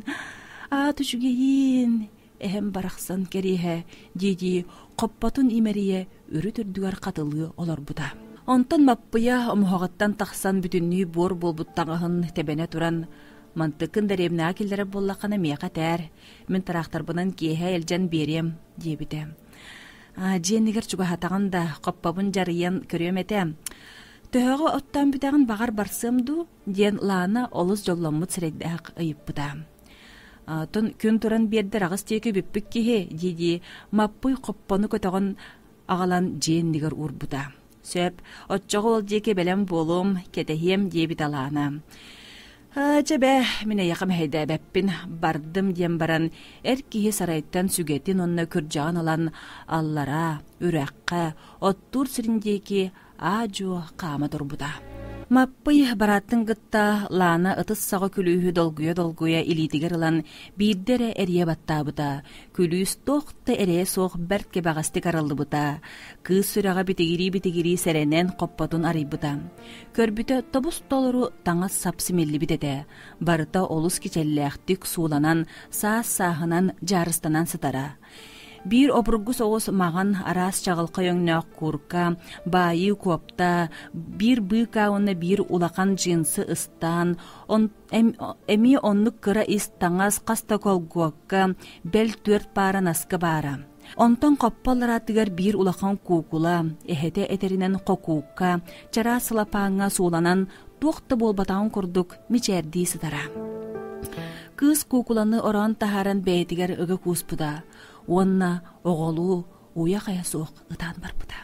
Түшігейін, әхем барақсан кереhe, дейді қоппатын имерие үрі түрдігер қатылы олар бұда. Онтан маппыя омуғаттан тақсан бүтінні бор болбыттағығын тебене туран, мантықын дәребіне акелдері боллақаны меға тәр, мен тарақтар бұнан кейе әлжан берем, дебіде. Дженнигер чуға хатағында қоппабын жарыян көрем әтем. Төхіғы оттан бүтәғын бағар барсымду, ден Лана олыз жолламыт сірекдәқ ұйып бұда. Тон күн туран бердер ағыз текі бүппік кеге, деді маппый қоппаны көтіғын ағалан Дженнигер урбуда. Сөп, отчоғы ол деке бәлем болым, кетехем дебіт Лана. Чебе, мене яқым әйді бәппін бардым дем баран, әркеге сарайттан сүгетін онына күржаған алан аллара, үрәққа, оттур сіріндеке ажу қама тұрбуда. Маппый бараттың гытта Лана ытыс сағы күлүйі долгуя илитигер ылан бейдері әрие баттабыда. Күлүйіс тоқты әрие соқ бәртке бағасты қарылыбыда. Кыз сүраға бітігірі сәренен қоппатун арайбыда. Көрбіті тобус толыру таңа сапсымелі бітеді. Барыта олыс кечелләқтік суланан, саас-сағынан жарыстанан сытара. Bir обургу соғыс маған арас чағылқа өңнәқ курка, байы копта, bir быка онна bir улақан джинсы ыстан, эми оннук кыра ис таңас қаста колгуакка, бел 4 пара наска бара. Онтон қоппаларатыгар bir улақан кукула, эхете этеринен қокуукка, чара сылапаңа сууланан, туқты болбатауын курдук мичерди сытара. Кыз кукуланы оран тахаран бәйтигер ыгы куспуда, онна оғолу уя қая соқ ытан барпыда.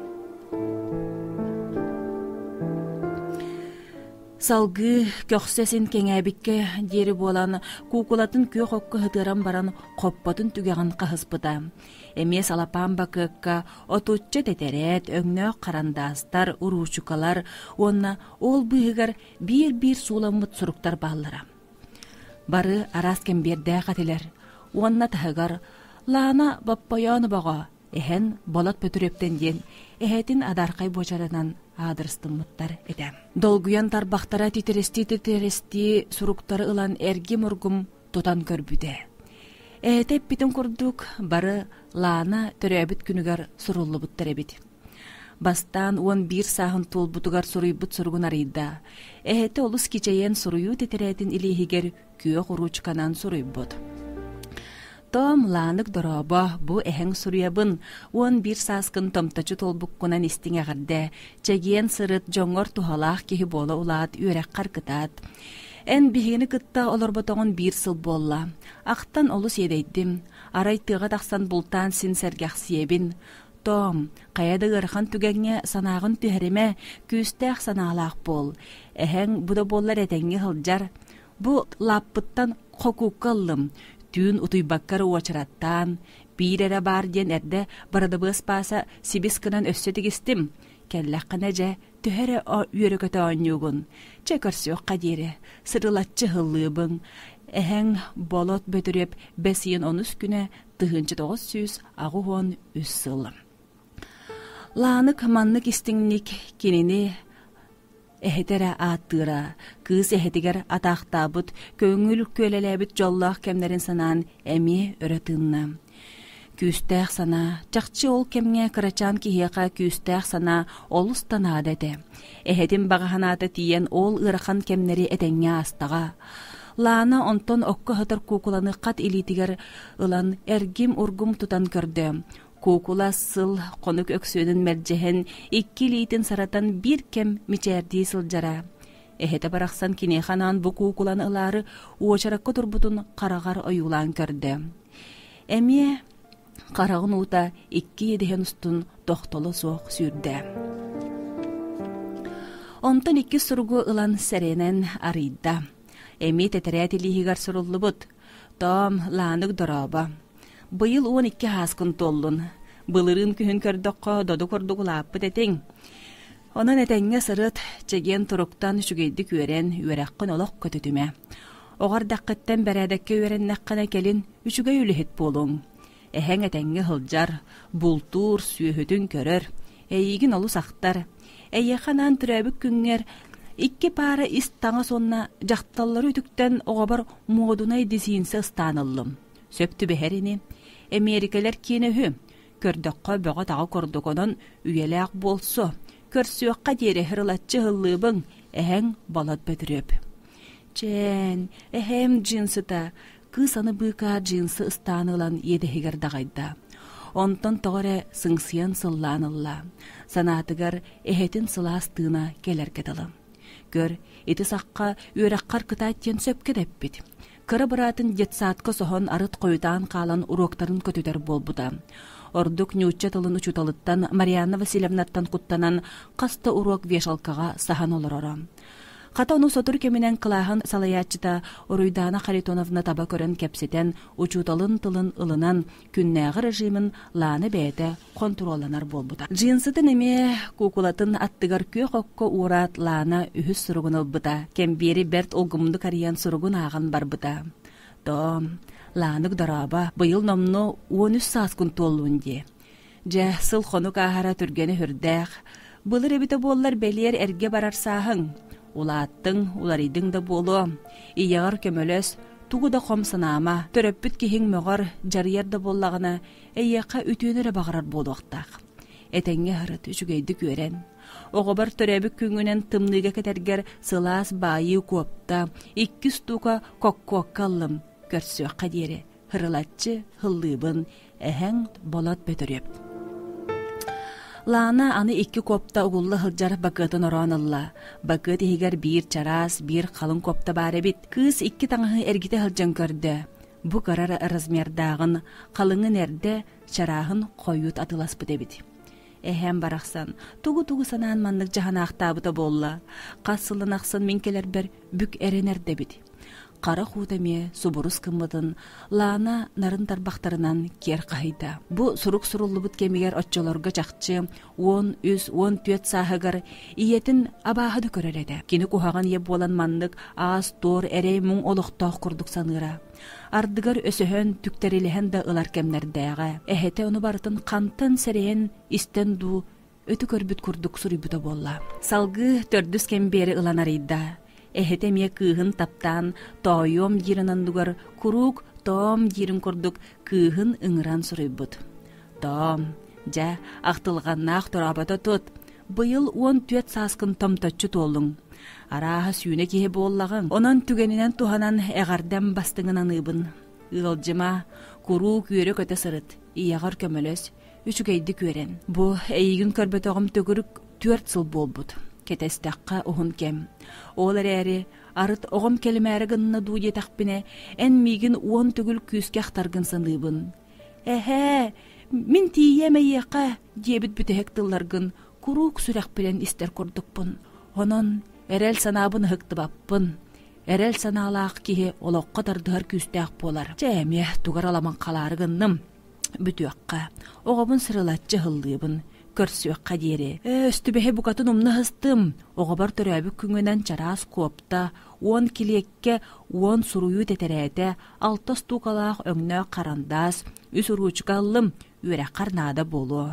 Салгы көксесін кеңәбікке дері болан, кукулатын көк оққы хытыран баран қоппатын түгеған қағыспыда. Эме салапан бакыкка отучча тетерет, өңнө қарандастар, уручукалар, онна ол бұйығар бір суламыт сұруктар баллара. Бары арас кемберді қателер, онна тағығар, лана баппаяны баға, эхен болат пөтірептен ден, эхетін адарқай бочаранан адырстымыттар edem. Долгуян тарбақтара титерести суруктары ылан эрги мургум тутан көрбүде. Этеп битин курдук бары лана төрөбүт күнүгар суруллубуттар эбит. Бастан 11 сағын толбутугар суруйбут сургун арыйда. Эте олус кичейен суруйу тетеретин илихигер күйө куручканан суруйбут. Том ланык дороба бу эһең суруябын 11 саскын томтачы толбуккунан истиңе гарде, чегиен сырыт жоңор тухалаах кихи бола улаат үйрек каркытат. Эн бихини кытта олорботоғын 1 сыл болла. Ақтан олус едейдим, арайтыға тақсан бултан син сәргәқ сиебин. Том, қаяды ғырхан түгәңе санағын түхәреме күстәқ саналақ бол. Эһең бұда боллар әтәңе хылжар. Бу лаппыттан қокуққалым. Түйін ұтуйбаққары уачыраттан, бір әрі бар ден әрді барадыбыз паса сибискынан өссетігістім. Кәлләққын әжә түхәрі үйерекеті оңюғын. Чекарсиоқ қадері, сырылатчы хыллыбың. Әхәң болот бөтіреп бәсейін 13 күні 900 ағуғын үс сылым. Ланык маннык истиңник кенені эһетері аттыра, кыз эһетигер атақтабыт, көңіл көлеләбіт жоллақ кемнерін санан әме өрәтынна. Күстәқ сана, чақчы ол кемге кырачан кихеқа күстәқ сана олыстан адеті. Эһетин бағаханаты тиен ол ырахан кемнері әтәңе астаға. Лана онтон оққы хытыр кукуланы қат илитигер ылан әргім ургум тутан көрді. Кукула сыл қонук өксөнін мәрджәһен 2 литин саратан бір кем мичәрді сылжара. Эһеті барақсан кинеханан бұ кукуланы ылары уочараққа турбутун қарағар ойулан көрді. Әме қарағын ута 2 едіхен ұстын тоқтолы соқ сүрді. Онтон 2 сұрғы ылан сәренен арыйда. Эми тетерәтилихигар сұрулы бұд. Том ланык дороба. Быйыл 12 хаскын толлун. Былырын күхін көрдіққа доду көрдіғ лаппы дәтең. Онан әтәңе сырыт чеген тұруқтан шүгейді көрен үйерәққын олық көтітіме. Оғар даққыттан бәрәдәкке үйереннәққана келін үшіге үліхет болуң. Әхәң әтәңе хылжар, бұлтур сүйөһүтін көрір. Әйігін олу сақтар. Әйеқанан түрәбік күнгер 2 пара іс таңа сонна жақталлары үтіктен оғабар модунай десейінсі ұстанылым. Сөпті бәхәріні, Америкалар кенехі, көрдіққа бөға тағы көрдіғынан үйеләқ болсу, көрсуаққа дері хырлатчы хыллыбың, әхәң балат бөтіріп. Чән, әхәм джинсыта, кысаны бұқа джинсы ұстанылан едігер дағайда. Онтон тоғыры сыңсиян сылланылла, санатығар әхетін сыластығына келер кетілі. Көр, еті саққа үйрәққар кытаттен сөпке дәппет. Кыры бұратын детсатқы соғын арыт қойдан қалан уроктарын көтөтер болбуда. Ордук нючча тылын учуталыттан Марианна Васильевнаттан құттанан қасты урок вешалкаға сахан олырора. Қата оны сотыр кемінен қылағын салаятчыта Оруйдана Харитоновна таба көрін кәпсетен учуталын тылын ылынан күннәғі режимін ланы бәйті контролланар болбуда. Джинсытын еме кукулатын аттығар көй қоққа урат лана үхіс сұруғын ылбыда. Кембері бәрт олғымды кариян сұруғын ағын барбыда. Том, ланық дараба, бұйыл номны 13 саскын толуынде. Жә, сыл қонук ағара түргені хүрдәқ. Бұлыр әбіті боллар бәлер әрге барар сағың. Улаттың, уларидың да болу. Ияғар көмөлөс тугу да хомсынаама төрөппүт киһиң möҕөр жарыйарда боллагына эйиэхэ үтүөнөрө багарар буолуохтаах. Этеңҥе хырыт үчүгэйди күөрэн. Оҕобар төрөбүк күҥүнэн тымныыга кетергер сылаас баайыы куопта 2 стука коккуоккаллым көрсүөххэ диэри хырылаччы хыллыыбын эһэң болот бөтөрүп. Лаана аны 2 копта угулла хылжар бакытын оронылла. Бакыт ихигер бир чарас, бир халын копта бар эбит. Кыз 2 таҥаһы эргите хылжан көрдө. Бу карар размердагын халыңын эрде чараһын койут атыласпыт эбит. Эһэм барахсан, тугу санаан маннык жаһанаахтаабыта болла. Кассылын ахсын мен келербер бүк эренердебит. Кара хуутамие субурус кыммытын Лаана нарын тарбахтарынан кер кайда. Бу сурук суруллубут кемигер отчолорго жакчы 10-14 сааһыгар иетин абааһыды көрөрөдө. Кини кухаган еп болан маннык аас тор эрей муң олохтоох курдук саныра. Ардыгар өсөһөн түктерилиһен да ылар кемнердээга. Эхете ону бартын кантын серейен истен ду өтү көрбүт курдук суруйбута болла. Салгы төрдүс кембери ыланарыйда. Эхете мие кыыһын таптан тоойом диринан дугар курук тоом дирин курдук кыыһын ыңыран суруйбут. Тоом, жа ахтылганнаах турабата тут. Быйыл 14 сааскын томточчу толлуң. Арааһа сүүнэ киһи буоллагаң. Онон түгенинен туханан эҕардам бастыҥынан ыыбын. Ыалдьыма курук үөрө көтө сырыт. Иягар көмөлөс. Үчүгэйди күөрен. Бу эйигин көрбөтөгөм төгүрүк 4 сыл болбут. Кетестакка ухун кем. Олар эри арыт огом келимээри гынна дуу диэтахпине эн мигин 10 түгүл күүске ахтаргын саныыбын. Эхе, мин тиийемейеқа диэбит бүтэһек тылларгын курук сүрэх билен истер курдукпун. Онон эрел санаабын ыһыктыбаппын. Эрел санаалаах киһи олоққа тардыһар күүстээх болар. Чээмие тугар аламан халаары гынным. Бүтүөкка оҕобун сырылаччы хыллыыбын. Көрсүөкка диэри. Өстүбэһи букатын умна хыстым. Оҕобар төрөбүк күҥүнэн чараас куопта 10 килиекке 10 суруйуу тетерээте 6 стукалаах өҥнөө карандаас үс уруучукаллым үөрэх карнаада болу.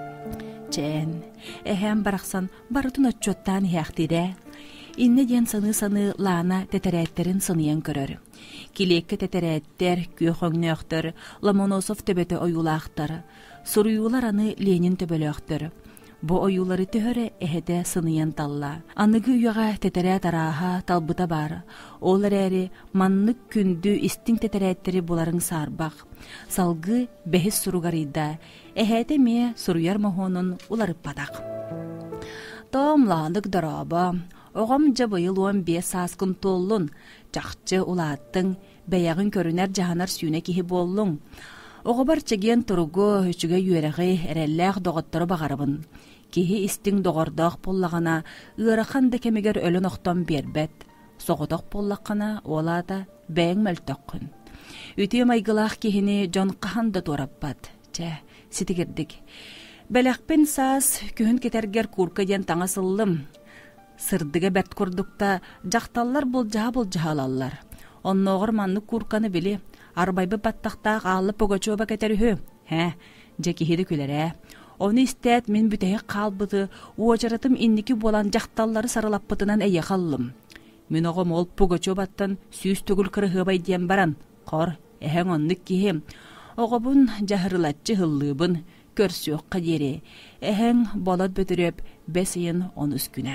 Чэн, эһэм барахсан барытын отчоттаан иһээхтире. Инне диэн саны Лаана тетерээtтерин сыныйан көрөр. Килиекке тетерээттер, күөх өҥнөөхтөр, Ломоносов төбөтө оюлаахтар. Суруйуулар аны Ленин төбөлөөхтөр. Бу оюлары төһөрө эһэте сыныйан талла. Аныгы үйөҕө тетерээ тарааһа талбыта бар. Олар эри маннык күндү истиң тетерээттери буларың саарбах. Салгы бэһис суругарыйда. Эһэте мие суруяр моһуонун уларыппатах. Тоомлаанык дороба. Оҕом жа быйыл 15 сааскын толлун. Чахчы улааттың бэйягын көрүнер жаһанар сүүнэ киһи боллуң. Оҕобар чеген туругу үчүгө үөрэҕи эрэллээх доҕоттору багарабын. Киһи истиң доҕордоох боллагана ыарахан да кемигер өлөн охтон биэрбэт. Соҕотох боллаккана уолаата бэйэҥ мөлтөххүн. Үтүө майгылаах киһини дьонкахан да туораппат. Ситигирдик. Бэлэхпин саас күһүн кетергер курка диэн таҥа сыллым. Сырдыга бэрт курдукта жахталлар булжаһалаллар. Онноогор маннык курканы били. Арбайбы баттахтаах ааллы погочуоба кетерүһү. Же киһиди күлэрэ. Оны истэт мен бүтэһи хаалбыты, уочаратым инники болан жахталлары сарылаппытынан эйе халлым. Мен оҕом ол погочуобаттан сүүс төгүл кырыһыбай диэн баран. Хор, эһэң оннук киһи. Оҕобун жаһырылаччы хыллыыбын көрсүөкка диэри. Эһэң болот бөтүрөп 5 ыйын 10 күнэ.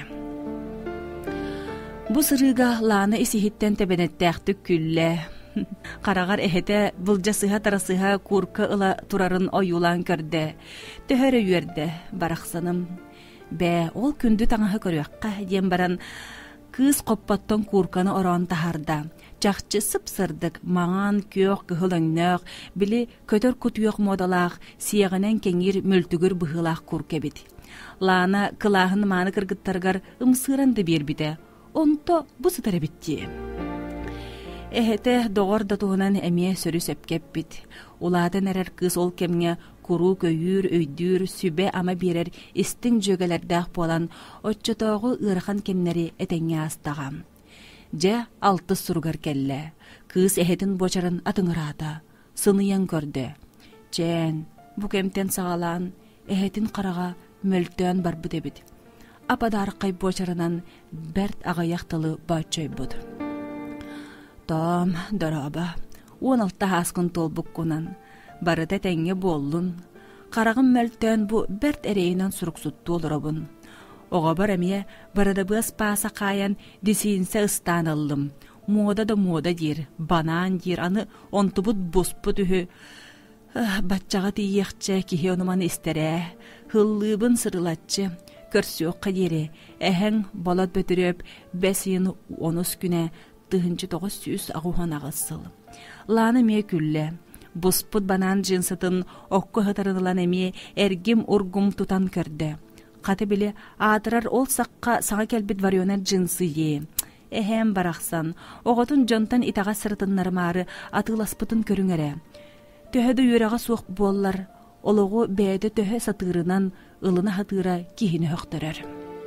Бу сырыга Лаана исиһиттен тебенеттээхтик күллэ. Карагар эһете булжа сыһа тарасыһа курка ыла турарын оюлаан көрдө. Төһөрө үөрдө барахсаным. Ол күндү таҥаһы көрүөкка диэн баран кыыс коппоттон курканы ороон таһарда. Чахчы сып-сырдык маҥаан күөх кыһылөҥнөөх били көтөр кутуйох модалаах сиэҕинэн кэҥир мөлтүгүр быһылаах куркебит. Лаана кылааһын мааны кыргыттаргар ымсыыранды биэрбите. Онто бу сытара битти. Эхете доҕор да туһунан эмиэ сөрү сөпкеппит. Улаатын эрэр кыыс ол кемҥе куруу көйүүр, өйдүүр, сүбэ ама биэрэр истиң дьөгэлэрдээх буолан отчотоогу ыарахан кемнери этэҥҥэ астагам. Же 6 суругар келле. Кыыс эхетин бочарын атыҥыраата. Сыныйан көрдө. Чэн, бу кемтен сагалаан эхетин карага мөлтөөн барбыт эбит. Ападарыккай бочарынан бэрт аҕайахталы бааччойбут. Том, дороба, 16 хаскын толбуккунан, барыта тәңге боллун, қарағым мәлтен бу бәрт әрейінен сұрықсутты олырабын. Оға бар әмие барыда бұғыз паса қаян десейінсе ұстан алым. Мода да мода дир, банан дир, аны онтубут боспут үхі. Батчаға тиекче кихи оныман істері, хыллыбын сырылатчы, көрсіоқ қадері, әхәң балат бөтіріп, бәсейін 10 күне, 900 ағухан ағысыл. Ланы ме күлі, боспут банан жинсытын оққы хытарынылан әме әргім ургум тутан көрді. Қаты білі атырар ол саққа саңа кәлбет варионар жинсы е. Әхәм барақсан, оғытын жонтан итаға сырытыннармары атыласпытын көріңәрі. Төһөді үйраға суық боллар, олығы бәйді төһө сатырынан ылына хатыра кихіні хөқтірір.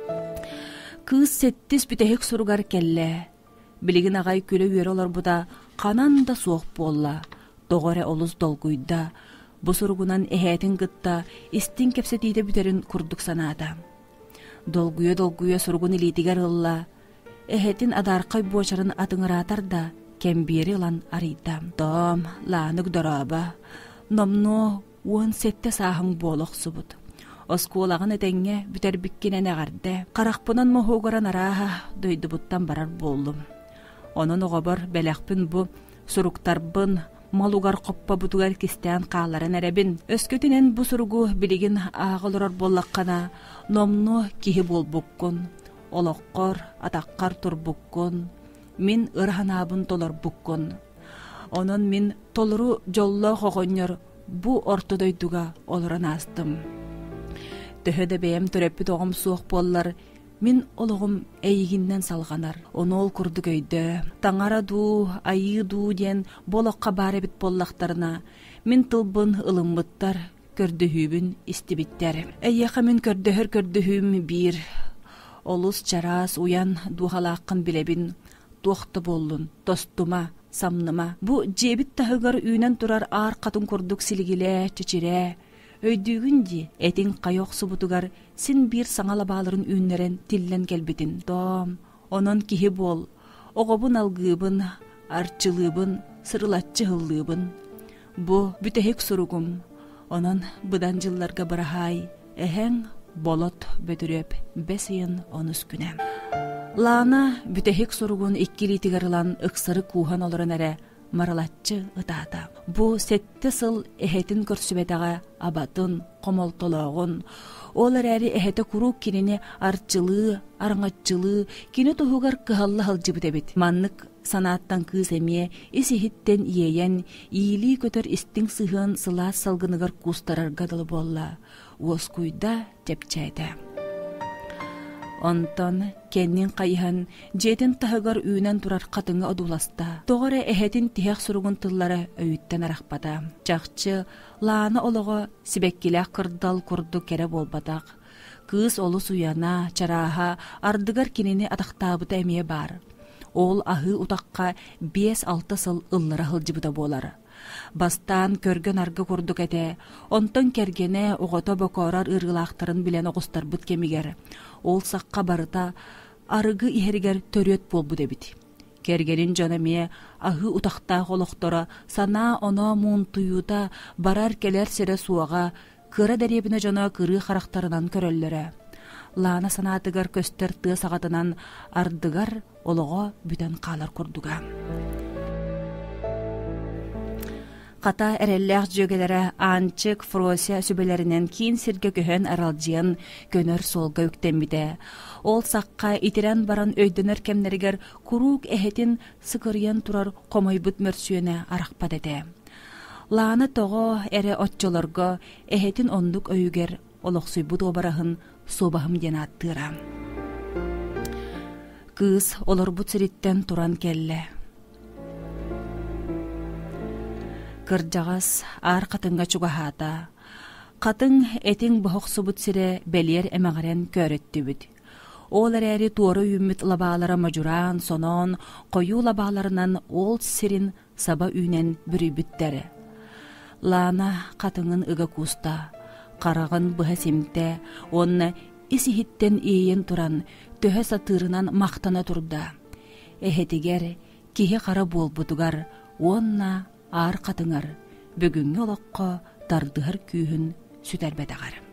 Кыз сеттіз бүтәхік сұруғар кәлі. Білігін ағай күлі үйер олар бұда қанан да суық болла. Доғыры олыз долгуйда. Бұ сұруғынан әхәтін ғытта істін кепсетейді бүтерін күрдік санада. Долгуя сұруғын илетігер ылла. Әхәтін адарқай бочарын атыңыратар да кәмбері лан арыйда. Том, ланық дораба. Номно уын сетте сағым болық сұбыд. Осколағын әтәңе бүтер біккенен әғарды. Қарақпынан мұхуғаран араға дөйді бұттан барар болым. Оның оғабар бәләқпін бұ сұруқтарбын малуғар қоппа бұтуғар кестен қағларын әрәбін. Өскөтінен бұ сұруғу білігін ағылырар боллаққана номно кихи бол бұққын. Олыққор, атаққар тұр бұққын. Мен ұрханабын толар бұққын. Оның мен толыру жолла қоғынер бұ ортодойдуға олыран астым. Төһөдө бәйем төрөппүт оғым суық боллар, мен олығым әйігіннен салғанар. Оны ол күрді көйді. Таңара ду, айы ду ден болыққа бары бит боллақтарына. Мен тылбын ылымбыттар, көрдіхүйбін істебіттер. Әйеқа мен көрдіхүйм бір. Олыс чарас, уян духалаққын білебін. Туақты болын, тостума, самныма. Бұ жебіт тағығар үйнен тұрар ар қатын күрдік сілгіле, чечере. Өйдігінде әтін қайоқ сұбытығар сен бір саңала балырын үйнерен тиллен келбетін. Том, онын кихи бол, оғабын алғыбын, арчылыбын, сырылатчы хыллыбын. Бұ бүтәхек сұруғым, онын бұдан жылларға бірахай, әхәң болот бөтіріп, бәсейін оныс күнем. Лана бүтәхек сұруғын иккелитігарлан ұқсыры кухан олырын әрі, маралатчы ытаата. Бу сетте сыл эхетин көрсүбетаға абатын, комолтологун. Олар әрі эхете курук кинини арчылы, араңатчылы, кини тухугар кыхалла халжыбытебит. Маннык санааттан кыз эмие, исихиттен иеен, иили көтөр истин сыхын сылас салгыныгар кустарарга дылы болла. Уоскуйда тепчайда. Онтон кеннин қайыхан жетин тахыгар үйнен турар қатыңы одуласта. Тоғары эхетин тихек сұруғын тыллары өйттен арақпада. Жақчы ланы олығы сибеккелек кырдал күрді кере болбадақ. Кыз олы суяна, чараха, ардыгар кенені атақтабыта әмие бар. Ол ахы утаққа 5-6 сыл ыллара хылжыбыта болары. Бастан көрген арғы күрдік әте, онтон кергене оғыта бөкорар ырғылақтарын білен оғыстар бұт кемігер. Ол саққа барыта арығы ихергер төрет бол бұд әбіт. Кергенін жанаме ахы утақта қолықтора сана она мұн тұюда барар келер сере суаға кыра дәребіне жана кыры қарақтарынан көреллері. Лана санатыгар көстер тығы сағатынан ардыгар олыға бүтен қалар күрдіға. Қата әрелләқ жөгелері анчык Фросия сөбелерінен кейін сірге көхен аралжиян көнер солға өктенбіде. Ол саққа итирен баран өйдінер кемнерігер күрук әхетін сықыриян тұрар қомайбыт мөрсүйені арақпад әді. Ланы тоғы әрі отчыларға әхетін ондық өйгер олықсуйбыт обарағын собағым ден аттыра. Кыз олар бұт сіріттен тұран келі. Кырджағас ар қатынға чуғахата. Қатын әтің бұхық сұбыт сірі бәлер әмәғарен көрітті бүд. Олар әрі туары үміт лабалары мажуран, сонон, қойу лабаларынан ол сірін саба үйнен бүрі бүттәрі. Лана қатыңын ұға куста, қарағын бұға семте, онны исихиттен ейен тұран, төхі сатырынан мақтана тұрда. Эхетігер киһи хара буолбутугар уонна аар хатыҥар бөгүҥҥү олоққо тардыһар күүһүн сүтэрбэтэҕэр.